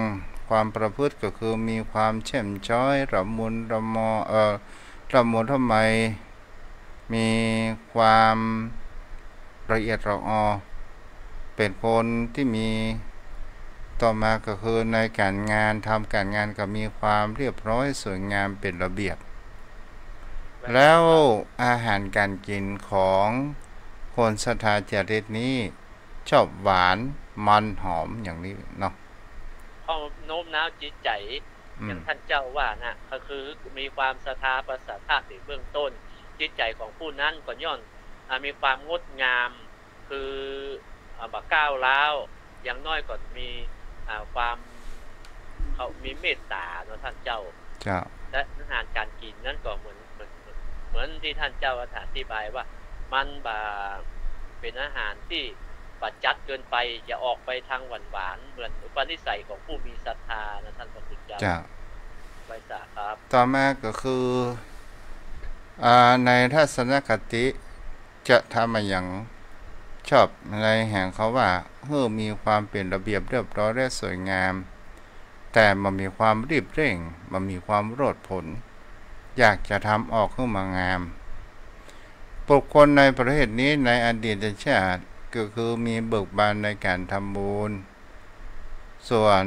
ความประพฤติก็คือมีความเช่มช้อยระมุนระมอระมุนทำไมมีความละเอียดละออเป็นคนที่มีต่อมาก็คือในการงานทำการงานก็มีความเรียบร้อยสวยงามเป็นระเบียบแล้วอาหารการกินของคนศรัทธาจริตนี้ชอบหวานมันหอมอย่างนี้เนาะเขาโน้มน้าวจิตใจอย่างท่านเจ้าว่านะก็คือมีความศรัทธาประสาทในเบื้องต้นจิตใจของผู้นั้นก็ย่อมมีความงดงามคือบ่ก้าวร้าวอย่างน้อยก็มีความเขามีเมตตาเนาะท่านเจ้าและอาหารการกินนั่นก็เหมือนที่ท่านเจ้าอธิบายว่ามันเป็นอาหารที่ปัจจัดเกินไปอย่าออกไปทางหวานเหมือนอุปนิสัยของผู้มีศรัทธานะท่านพระพุทธเจ้าไว้สาครับต่อมาก็คือในทัศนคติจะทำอย่างชอบในแห่งเขาว่ามีความเป็นระเบียบเรียบร้อยและสวยงามแต่มันมีความรีบเร่งมันมีความโลดผลอยากจะทำออกขึ้นมางามบุคคลในประเทศนี้ในอดีตชาติก็คือมีเบิกบานในการทำบุญส่วน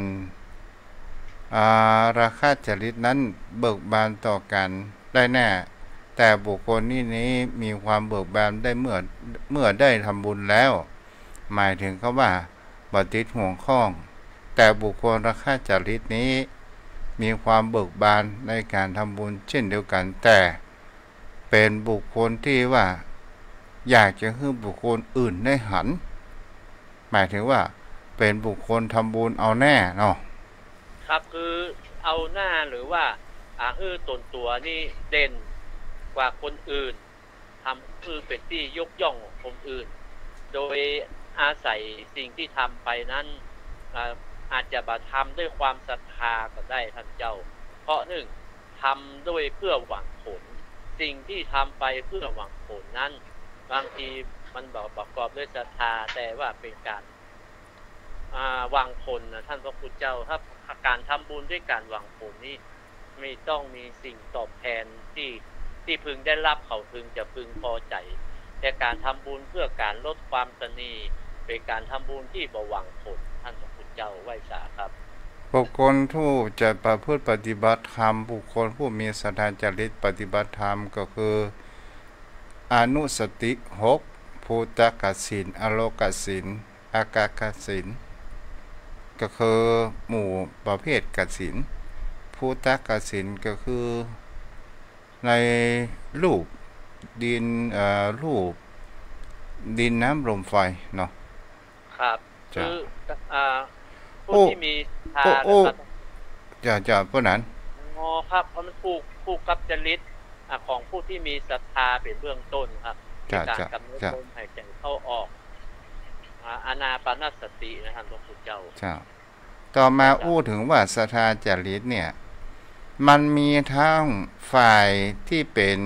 ราคาจริตนั้นเบิกบานต่อกันได้แน่แต่บุคคลนี้มีความเบิกบานได้เมื่อได้ทำบุญแล้วหมายถึงเขาว่าบ่ติดห่วงข้องแต่บุคคลราคาจริตนี้มีความเบิกบานในการทำบุญเช่นเดียวกันแต่เป็นบุคคลที่ว่าอยากจะให้บุคคลอื่นได้หันหมายถึงว่าเป็นบุคคลทำบุญเอาแน่เนาะครับคือเอาหน้าหรือว่าตนตัวนี่เด่นกว่าคนอื่นทำเป็นที่ยกย่องของคนอื่นโดยอาศัยสิ่งที่ทำไปนั้นอาจจะทำด้วยความศรัทธาก็ได้ท่านเจ้าเพราะหนึ่งทำด้วยเพื่อหวังผลสิ่งที่ทำไปเพื่อหวังผลนั้นบางทีมันประกอบด้วยศรัทธาแต่ว่าเป็นการหวังผลนะท่านพระพุทธเจ้าถ้าการทำบุญด้วยการหวังผลนี้ไม่ต้องมีสิ่งตอบแทนที่พึงได้รับเขาพึงจะพึงพอใจแต่การทำบุญเพื่อการลดความตนีเป็นการทำบุญที่บ่หวังผลท่านพระพุทธเจ้าไว้สาครับบุคคลผู้จะประพฤติปฏิบัติธรรมบุคคลผู้มีศรัทธาจริตปฏิบัติธรรมก็คืออนุสติ6ภูตกสินอโลกสินอากากสินก็คือหมู่ประเภทกสินภูตกสินก็คือในรูปดินรูปดินน้ำลมไฟเนาะครับคือผู้ที่มีทานจะพวกนั้นครับเพราะมันผู้กับจริตของผู้ที่มีศรัทธาเป็นเบื้องต้นครับการกำหนดลมหายใจเข้าออกอานาปานสตินะท่านพระพุทธเจ้าต่อมาถึงว่าศรัทธาจริตเนี่ยมันมีทั้งฝ่ายที่เป็น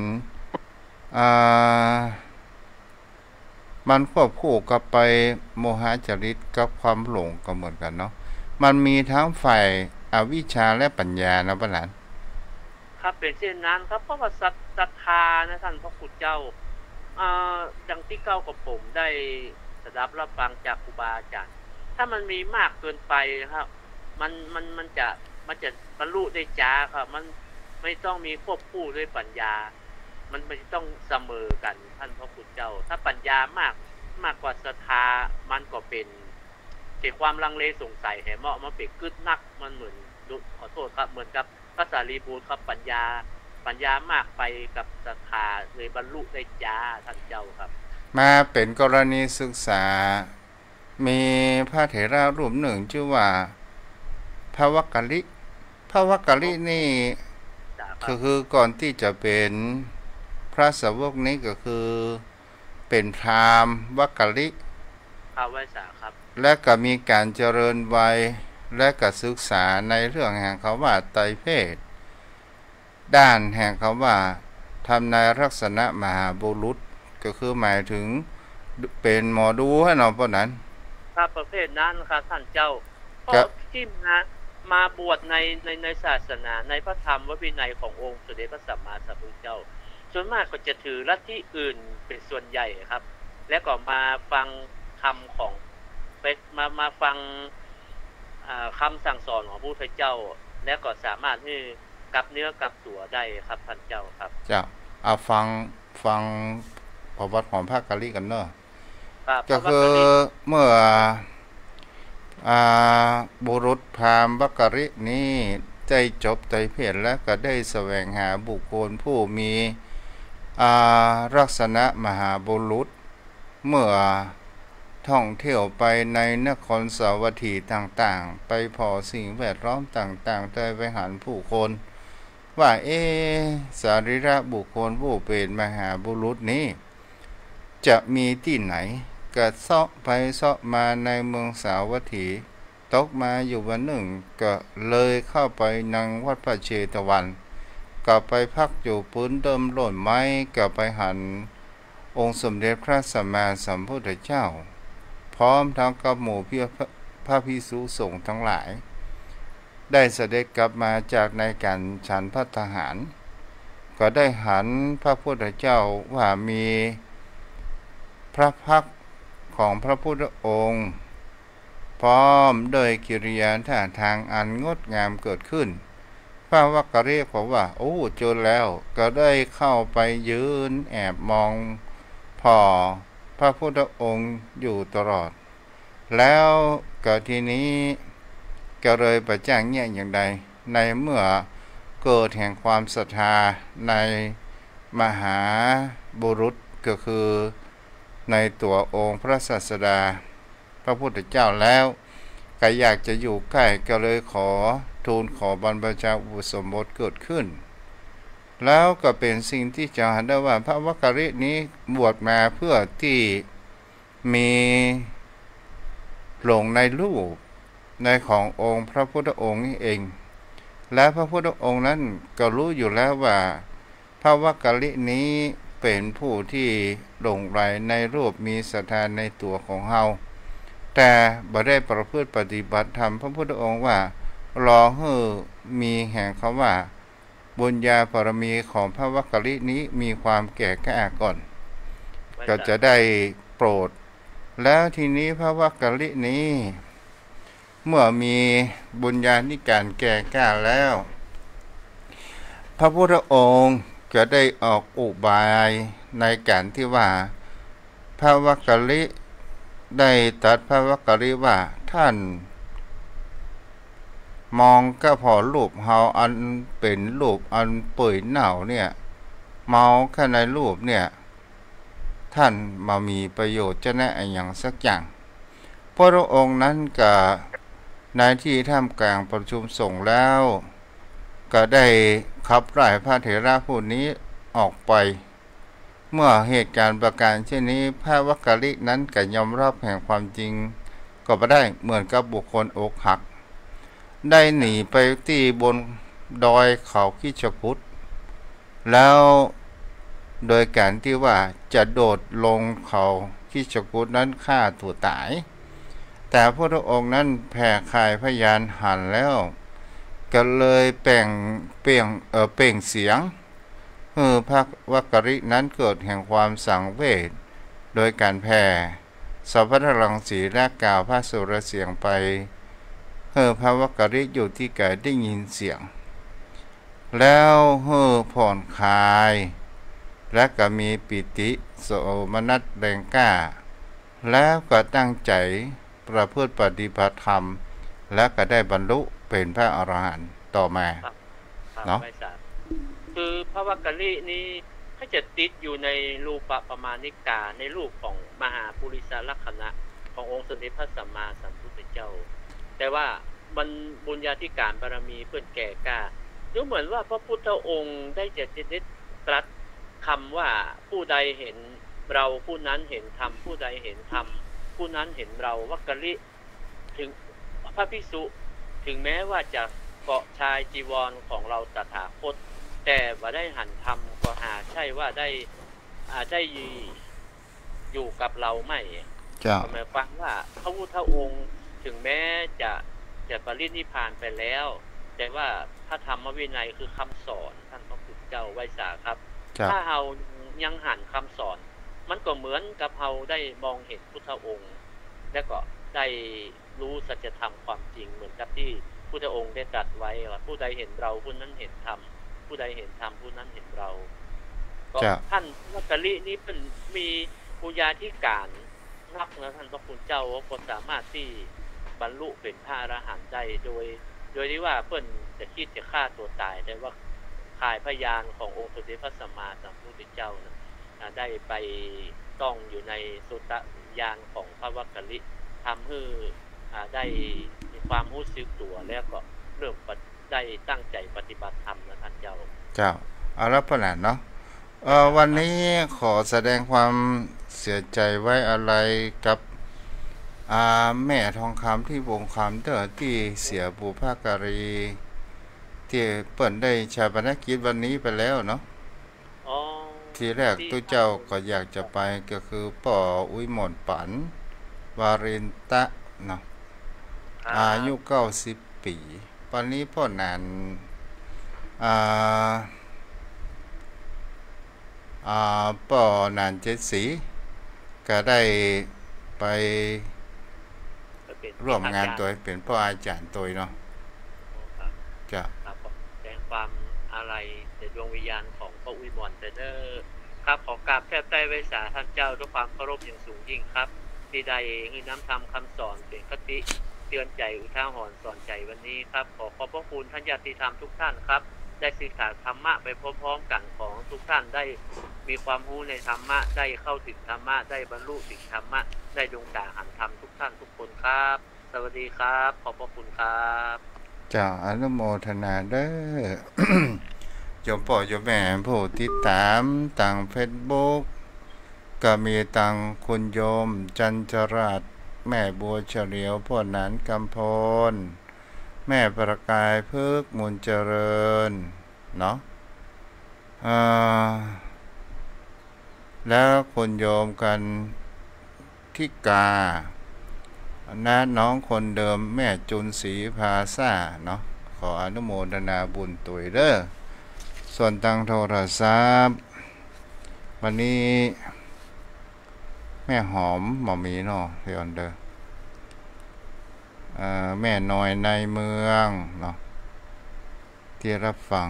มันควบคู่กับไปโมหจริตกับความหลงก็เหมือนกันเนาะมันมีทั้งฝ่ายอวิชชาและปัญญานะพระหลานครับเป็นเช่นนั้นครับเพราะว่าศรัทธานะท่านพระพุทธเจ้าดังที่เก้ากับผมได้รับฟังจากครูบาอาจารย์ถ้ามันมีมากเกินไปครับมันจะบรรลุได้ช้าครับมันไม่ต้องมีควบคู่ด้วยปัญญามันไม่ต้องเสมอกันท่านพระพุทธเจ้าถ้าปัญญามากกว่าศรัทธามันก็เป็นความลังเลสงสัยแห่เหมาะมาเป็นกึศนักมันเหมือนขอโทษครับเหมือนกับพระสารีบุตรครับปัญญามากไปกับศรัทธาเลยบรรลุได้ช้าท่านเจ้าครับมาเป็นกรณีศึกษามีพระเถระรูปหนึ่งชื่อว่าภวกกลินี่คือก่อนที่จะเป็นพระสาวกนี้ก็คือเป็นพราหมณ์วักกลิครับและก็มีการเจริญวัยและก็ศึกษาในเรื่องแห่งคำว่าไตรเพศด้านแห่งคำว่าทำในลักษณะมหาบุรุษก็คือหมายถึงเป็นหมอดูให้เราเพราะนั้นครับประเภทนั้นครับท่านเจ้าเพราะที่มาบวชในศาสนาในพระธรรมววินัยขององค์สมเด็จพระสัมมาสัมพุทธเจ้าส่วนมากก็จะถือลัทธิอื่นเป็นส่วนใหญ่ครับและก็มาฟังคำของไปมาฟังคำสั่งสอนของพระพุทธเจ้าและก็สามารถที่กลับเนื้อกลับตัวได้ครับท่านเจ้าครับเจ้าเอาฟังประวัติของพระกาลีกันเนอะก็คือเมื่อบุรุษพราหมณ์วักกรินี้ได้จบไตรเพศแล้วก็ได้แสวงหาบุคคลผู้มีลักษณะมหาบุรุษเมื่อท่องเที่ยวไปในนครสาวัตถีต่างๆไปพอสิ่งแวดล้อมต่างๆได้ไปหันผู้คนว่าสรีระบุคคลผู้เป็นมหาบุรุษนี้จะมีที่ไหนก็เสาะไปเสาะมาในเมืองสาวัตถีตกมาอยู่วันหนึ่งก็เลยเข้าไปนังวัดพระเชตวันก็ไปพักอยู่ปืนเดิมหล่นไม้ก็ไปหันองค์สมเด็จพระสัมมาสัมพุทธเจ้าพร้อมทั้งกับหมู่พระภิกษุสงฆ์ทั้งหลายได้เสด็จกลับมาจากในการฉันภัตตาหารก็ได้หันพระพุทธเจ้าว่ามีพระพักตร์ของพระพุทธองค์พร้อมโดยกิริยาท่าทางอันงดงามเกิดขึ้นพระวักกะเรียกบอกว่าโอ้เจอแล้วก็ได้เข้าไปยืนแอบมองพอพระพุทธองค์อยู่ตลอดแล้วก็ทีนี้ก็เลยประจ้างเนี่ยอย่างใดในเมื่อเกิดแห่งความศรัทธาในมหาบุรุษก็คือในตัวองค์พระศาสดาพระพุทธเจ้าแล้วก็อยากจะอยู่ใกล้ก็เลยขอทูลขอบรรพชาอุปสมบทเกิดขึ้นแล้วก็เป็นสิ่งที่จะเห็นได้ว่าพระวักกะรินี้บวชมาเพื่อที่มีหลงในรูปในขององค์พระพุทธองค์นี่เองและพระพุทธองค์นั้นก็รู้อยู่แล้วว่าพระวักกะรินี้เป็นผู้ที่หลงไหลในรูปมีศรัทธาในตัวของเฮาแต่บ่ได้ประพฤติปฏิบัติธรรมพระพุทธองค์ว่ารอให้มีแห่งคำว่าบุญญาบารมีของพระวักกะรินี้มีความแก่กล้าก่อนก็จะได้โปรดแล้วทีนี้พระวักกะรินี้เมื่อมีบุญญาธิการแก่กล้าแล้วพระพุทธองค์ก็ได้ออกอุบายในการที่ว่าพระวักกะริได้ตรัสพระวักกะริว่าท่านมองก็พอรูปเฮาอันเป็นรูปอันเปื่อยเน่าเนี่ยเมาแค่ในรูปเนี่ยท่านมามีประโยชน์จะแน่อย่างสักอย่างพระองค์นั้นก็ในที่ท่ามกลางประชุมสงฆ์แล้วก็ได้ขับไล่พระเถระผู้นี้ออกไปเมื่อเหตุการณ์ประการเช่นนี้พระวักกะรินั้นก็ยอมรับแห่งความจริงก็ไม่ได้เหมือนกับบุคคลอกหักได้หนีไปที่บนดอยเขาคิชกุฏแล้วโดยการที่ว่าจะโดดลงเขาคิชกุฏนั้นฆ่าตัวตายแต่พระองค์นั้นแผ่คายพยานหันแล้วก็เลยเปล่งเสียงพระวักกะรินั้นเกิดแห่งความสังเวชโดยการแผ่สัพพะรังสีและกล่าวพระสุรเสียงไปพระวักกะริอยู่ที่ไกลได้ยินเสียงแล้วผ่อนคลายและก็มีปิติโสมนัสแรงกล้าแล้วก็ตั้งใจประพฤติปฏิบัติธรรมและก็ได้บรรลุเป็นพระอรหันต์ต่อมาเนาะคือพระวักกะรินี้ก็จะติดอยู่ในรูปประมาณิกาในรูปของมหาปุริสลักษณะขององค์สมเด็จพระสัมมาสัมพุทธเจ้าแต่ว่ามันบุญญาธิการบารมีเพื่อนแก่กล้าดูเหมือนว่าพระพุทธองค์ได้จะได้ตรัสคำว่าผู้ใดเห็นเราผู้นั้นเห็นธรรมผู้ใดเห็นธรรมผู้นั้นเห็นเราวักกะริถึงพระภิกษุถึงแม้ว่าจะเกาะชายจีวรของเราตถาคตแต่ว่าได้หันธรรมก็หาใช่ว่าได้อยู่กับเราไม่หมายความว่าพระพุทธองค์ถึงแม้จะจะปรินิพพานไปแล้วแต่ว่าพระธรรมวินัยคือคำสอนท่านพระพุทธเจ้าไว้สาครับถ้าเฮายังหันคำสอนมันก็เหมือนกับเฮาได้มองเห็นพุทธองค์และก็ได้รู้สัจธรรมความจริงเหมือนกับที่พุทธองค์ได้ตรัสไว้ว่าผู้ใดเห็นเราผู้นั้นเห็นธรรมผู้ใดเห็นธรรมผู้นั้นเห็นเราก็ท่านวักลินี้เป็นมีปุญญาธิการนักนะท่านพระคุณเจ้าก็สามารถที่บรรลุเป็นพระอรหันต์ได้โดยที่ว่าเพิ่นจะคิดจะฆ่าตัวตายได้ว่าขายพยานขององค์สมเด็จพระสัมมาสัมพุทธเจ้านะได้ไปต้องอยู่ในสุตญาณของพระวักลิทำให้ได้มีความรู้สึกตัวแล้วก็เริ่มได้ตั้งใจปฏิบัติธรรมนะท่านเจ้าเอาละพนันเนาะวันนี้ขอแสดงความเสียใจไว้อะไรกับแม่ทองคำที่วงคำที่เสียบุพการีที่เปิ่นได้ชาปนกิจวันนี้ไปแล้วเนาะทีแรกตัวเจ้าก็อยากจะไปก็คือป่ออุ้ยหม่อนปันวารินตะเนาะอายุ90 ปีตอนนี้พ่อนานป่อนาน7 สีก็ได้ไปร่วมงานตัวเป็นพ่ออาจารย์ตัวเนาะจะแสดงความอะไรในดวงวิญญาณของพระอุยมอนเตเดอร์ครับขอกราบแทบใต้ไว้สาท่านเจ้าด้วยความเคารพอย่างสูงยิ่งครับที่ได้ให้น้ำธรรมคำสอนเป็นคติเตือนใจอุทาหรณ์สอนใจวันนี้ครับขอบพระคุณท่านญาติธรรมทุกท่านครับได้ศึกษาธรรมะไปพร้อมๆกันของทุกท่านได้มีความรู้ในธรรมะได้เข้าถึงธรรมะได้บรรลุถึงธรรมะได้ดวงตาหันธรรมทุกท่านทุกคนครับสวัสดีครับขอบพระคุณครับอนุโมทนาเด้อ โยมพ่อโยมแม่ผู้ติดตามต่าง Facebook ก็มีต่างคุณโยมจันจรัตน์แม่บัวเฉลียวพ่อหนานกำพลแม่ประกายพึกมูลเจริญเนาะแล้วคุณโยมกันทิกาน้องคนเดิมแม่จุนศรีภาษาเนาะขออนุโมทนาบุญตุยเด้อส่วนตังโทรศัพท์วันนี้แม่หอมหมอมีเนาะเรียนเด้อแม่น้อยในเมืองเนาะที่รับฟัง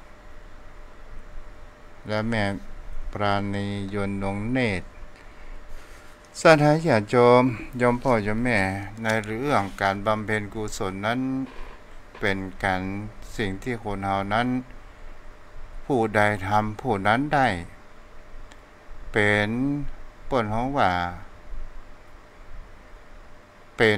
และแม่ปราณียนต์ดวงเนตรสถานญาติโยมพ่อโยมแม่ในเรื่องการบำเพ็ญกุศลนั้นเป็นการสิ่งที่คนเฮานั้นผู้ใดทำผู้นั้นได้เป็นป่นของว่าเป็น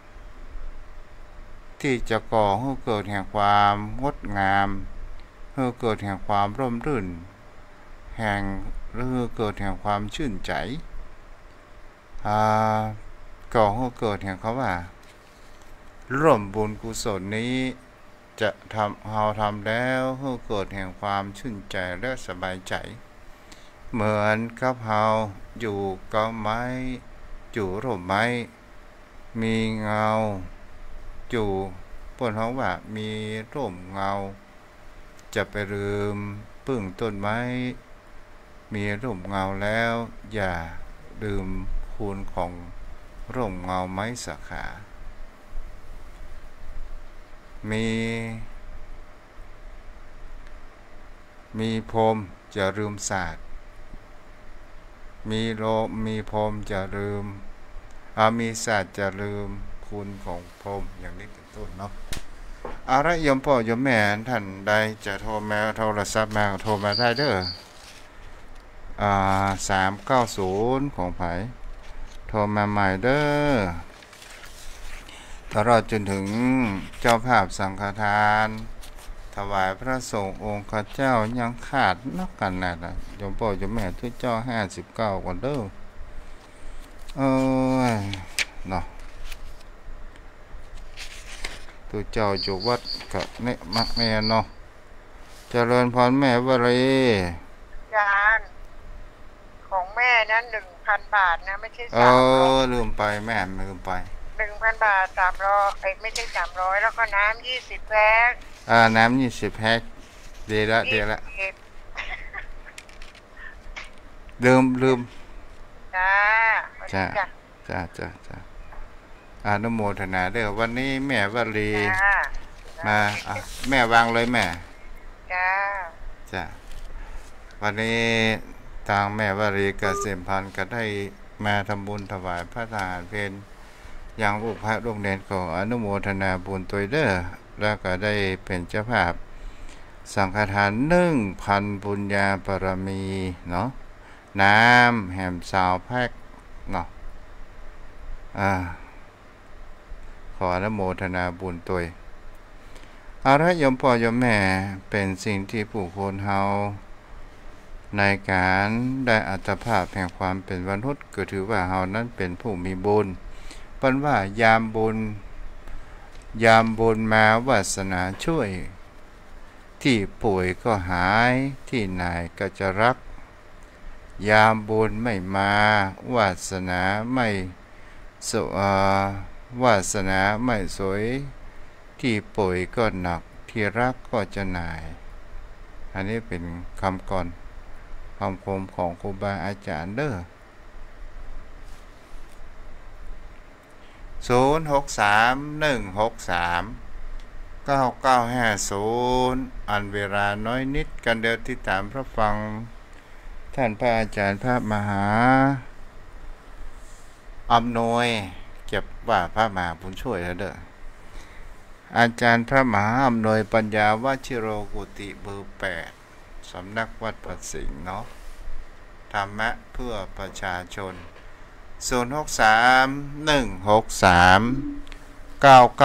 ที่จะก่อให้เกิดแห่งความงดงามให้เกิดแห่งความร่มรื่นแห่งหรือเกิดแห่งความชื่นใจก่อให้เกิดแห่งเขาว่าร่วมบุญกุศลนี้จะเราทำแล้วให้เกิดแห่งความชื่นใจและสบายใจเหมือนกับเราอยู่ก็ไม้อยู่ร่มไม้มีเงาอยู่บนห้องว่ามีร่มเงาจะไปลืมพึ่งต้นไม้มีร่มเงาแล้วอย่าลืมคุณของร่มเงาไม้สาขามีพรมจะลืมศาสตร์มีพรมจะลืมมีศาสตร์จะลืมคุณของพรมอย่างนี้เป็นต้นเนาะเอาละโยมพ่อโยมแม่ท่านใดจะโทรมาโทรศัพท์มาโทรมาได้เด้อ390ของไผโทรมาใหม่เด้อตลอดจนถึงเจ้าภาพสังฆทานถวายพระสงฆ์องค์ข้าเจ้ายังขาดนักกันนะโยมพ่อโยมแม่ทุกเจ้า59คนเด้อเนาะตัวเจ้าอยู่วัดกะเนมักแม่เนาะเจริญพรแม่วรีจานของแม่นั้น 1,000 บาทนะไม่ใช่300 ลืมไปแม่ลืมไป 1,000 บาท300ไม่ใช่300แล้วก็น้ำ20 แพ็คน้ำ20 แพ็คดีละลืมจ้าจ้าอนุโมทนาเด้อวันนี้แม่วลีมาแม่วางเลยแม่จ้าวันนี้ทางแม่วลีเกษมพันธ์ก็ได้มาทำบุญถวายพระทหารเพลอย่างลูกพระลูกเนรของอนุโมทนาบุญตัวเด้อแล้วก็ได้เป็นเจ้าภาพสังฆทาน 1,000 บุญญาบารมีเนาะน้ำแหม20 แพ็คเนาะขออนุโมทนาบุญตัวเอาละโยมพ่อโยมแม่เป็นสิ่งที่ผู้คนเฮาในการได้อัตภาพแห่งความเป็นมนุษย์ก็ถือว่าเฮานั้นเป็นผู้มีบุญเปิ้นว่ายามบุญมาวาสนาช่วยที่ป่วยก็หายที่ไหนก็จะรักยามบุญไม่มาวาสนาไม่สวยที่ป่วยก็หนักที่รักก็จะหน่ายอันนี้เป็นคำก่อนคำคมของครูบาอาจารย์เด้อ0631639950อันเวลาน้อยนิดกันเดียวที่ตามพระฟังท่านพระอาจารย์พระมหาอำนวยเก็บว่าพระมหาบุญช่วยแล้วเด้ออาจารย์พระมหาอำนวยปัญญาวชิโรกุติเบอร์8สำนักวัดประสิงห์เนาะธรรมะเพื่อประชาชน0631639950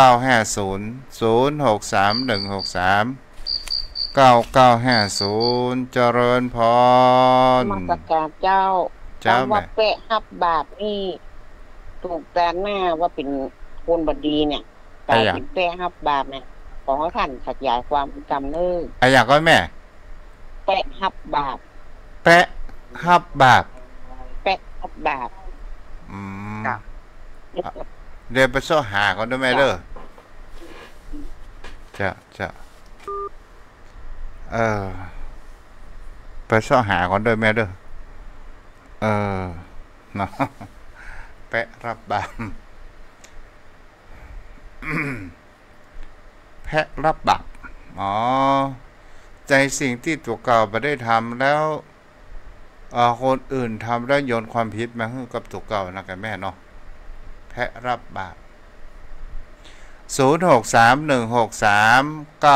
0631639950เจริญพรมาประกาศเจ้าว่าเปะฮับบาปนี่ถูกแต่หน้าว่าเป็นคนบดีเนี่ยแต่เปะฮับบาปเนี่ยของท่านขยายความจำเนิ่งอยากก็แม่เปะฮับบาปเปะฮับบาปเดี๋ยวไปซ่อหาก่อนด้วยแม่เด้อจะไปซ่อหาก่อนด้วยแม่เด้อเนาะแปะรับบาปแพะรับบาปใจสิ่งที่ตัวเก่าไปได้ทำแล้วคนอื่นทำแล้วโยนความผิดมาให้กับตัวเก่านะกันแม่เนาะแพะรับบาป0631639950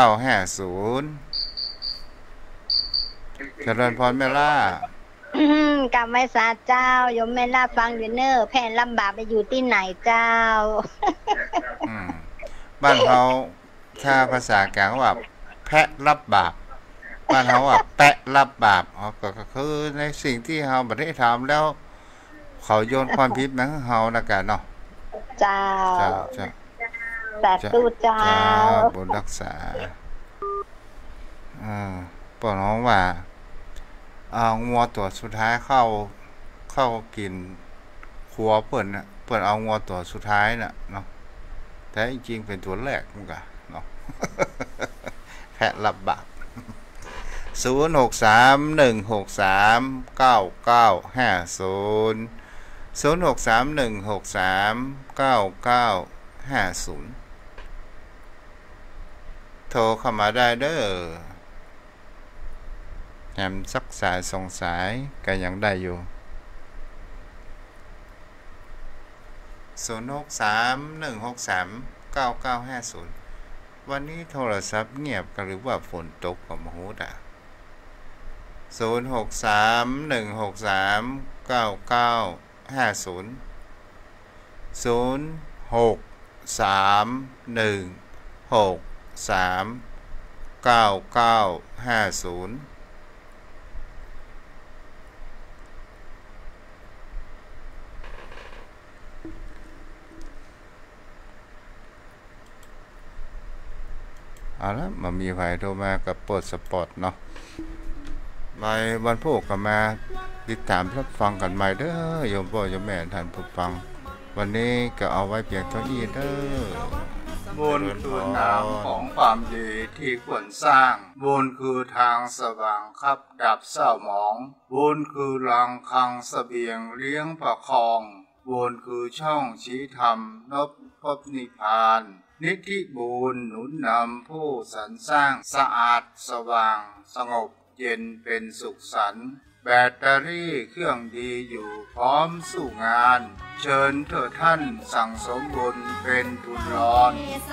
เจริญพรแม่ล่ากำไว้สาเจ้าโยมแม่ล่าฟังอยู่เนอแผ่นลำบากไปอยู่ที่ไหนเจ้าบ้านเขาถ้าภาษากลางว่าแพะรับบาปบ้านเขาว่าแปะรับบาปก็คือในสิ่งที่เราไม่ได้ทำแล้วเขาโยนความผิดมาให้เรานะกันเนาะเจ้าแต่ตู้เจ้าบุญรักษาปอน้องว่างัวตัวสุดท้ายเข้ากินครัวเปิ่นเอางัวตัวสุดท้ายน่ะเนาะแต่จริงๆเป็นตัวแรกมั้งกะเนาะแพะรับบาป0631639950 โทรเข้ามาได้เด้อแหมสักสายสองสายก็ยังได้อยู่0631639950วันนี้โทรศัพท์เงียบกันหรือว่าฝนตกกับมหูด่ะ0631639950เอาละมามีไฟโทรมากับเปิดสปอร์ตเนาะในวันพุธก็มาติดตามรับฟังกันใหม่เด้อโยมพ่อโยมแม่ท่านผู้ฟังวันนี้ก็เอาไว้เพียงเท่านี้เด้อบุญคือน้ำของความดีที่ควรสร้างบุญคือทางสว่างคับดับเศร้าหมองบุญคือรังคังเสบียงเลี้ยงประคองบุญคือช่องชี้ธรรมนบพบนิพพานนิธิบุญหนุนนำผู้สรรสร้างสะอาดสว่างสงบเย็นเป็นสุขสันต์แบตเตอรี่เครื่องดีอยู่พร้อมสู่งานเชิญเถิดท่านสั่งสมบุญเป็นทุนร้อน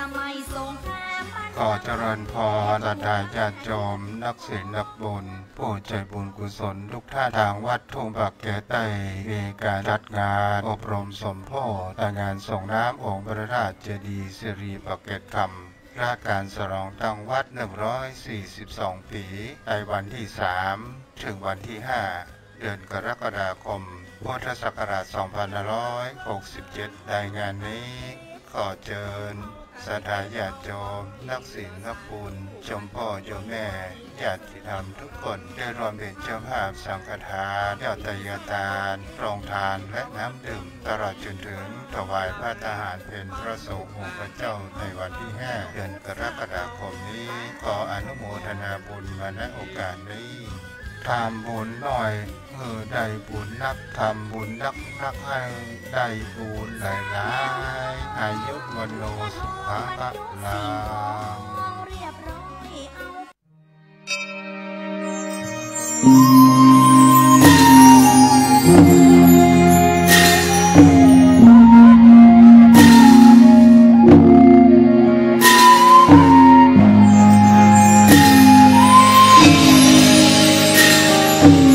ก็เจริญพรศรัทธาญาติโยมนักศีลนักบุญผู้ใจบุญกุศลทุกท่านทางวัดทุ่งบักแก่ใต้มีการจัดงานอบรมสมโภชงานส่งน้ำองค์พระราชเจดีย์สิริบักเกตคำราชการฉลองตั้งวัด142 ปีในวันที่ 3 ถึงวันที่ 5 เดือนกรกฎาคมพุทธศักราช 2567 ในงานนี้ขอเชิญศรัทธาญาติโยมนักศีลนักบุญโยมพ่อโยมแม่ญาติธรรมทุกคนได้รวมเป็นเจ้าภาพสังฆทานยอดไตรทานโรงทานและน้ำดื่มตลอดจนถึงถวายพระทหารเพลพระสงฆ์องค์พระเจ้าในวันที่ 5 เดือนกรกฎาคมนี้ขออนุโมทนาบุญมาณโอกาสนี้ทำบุญหน่อยได้บุญนักทำบุญนักให้ได้บุญหลายๆอายุวโนสุขะลัง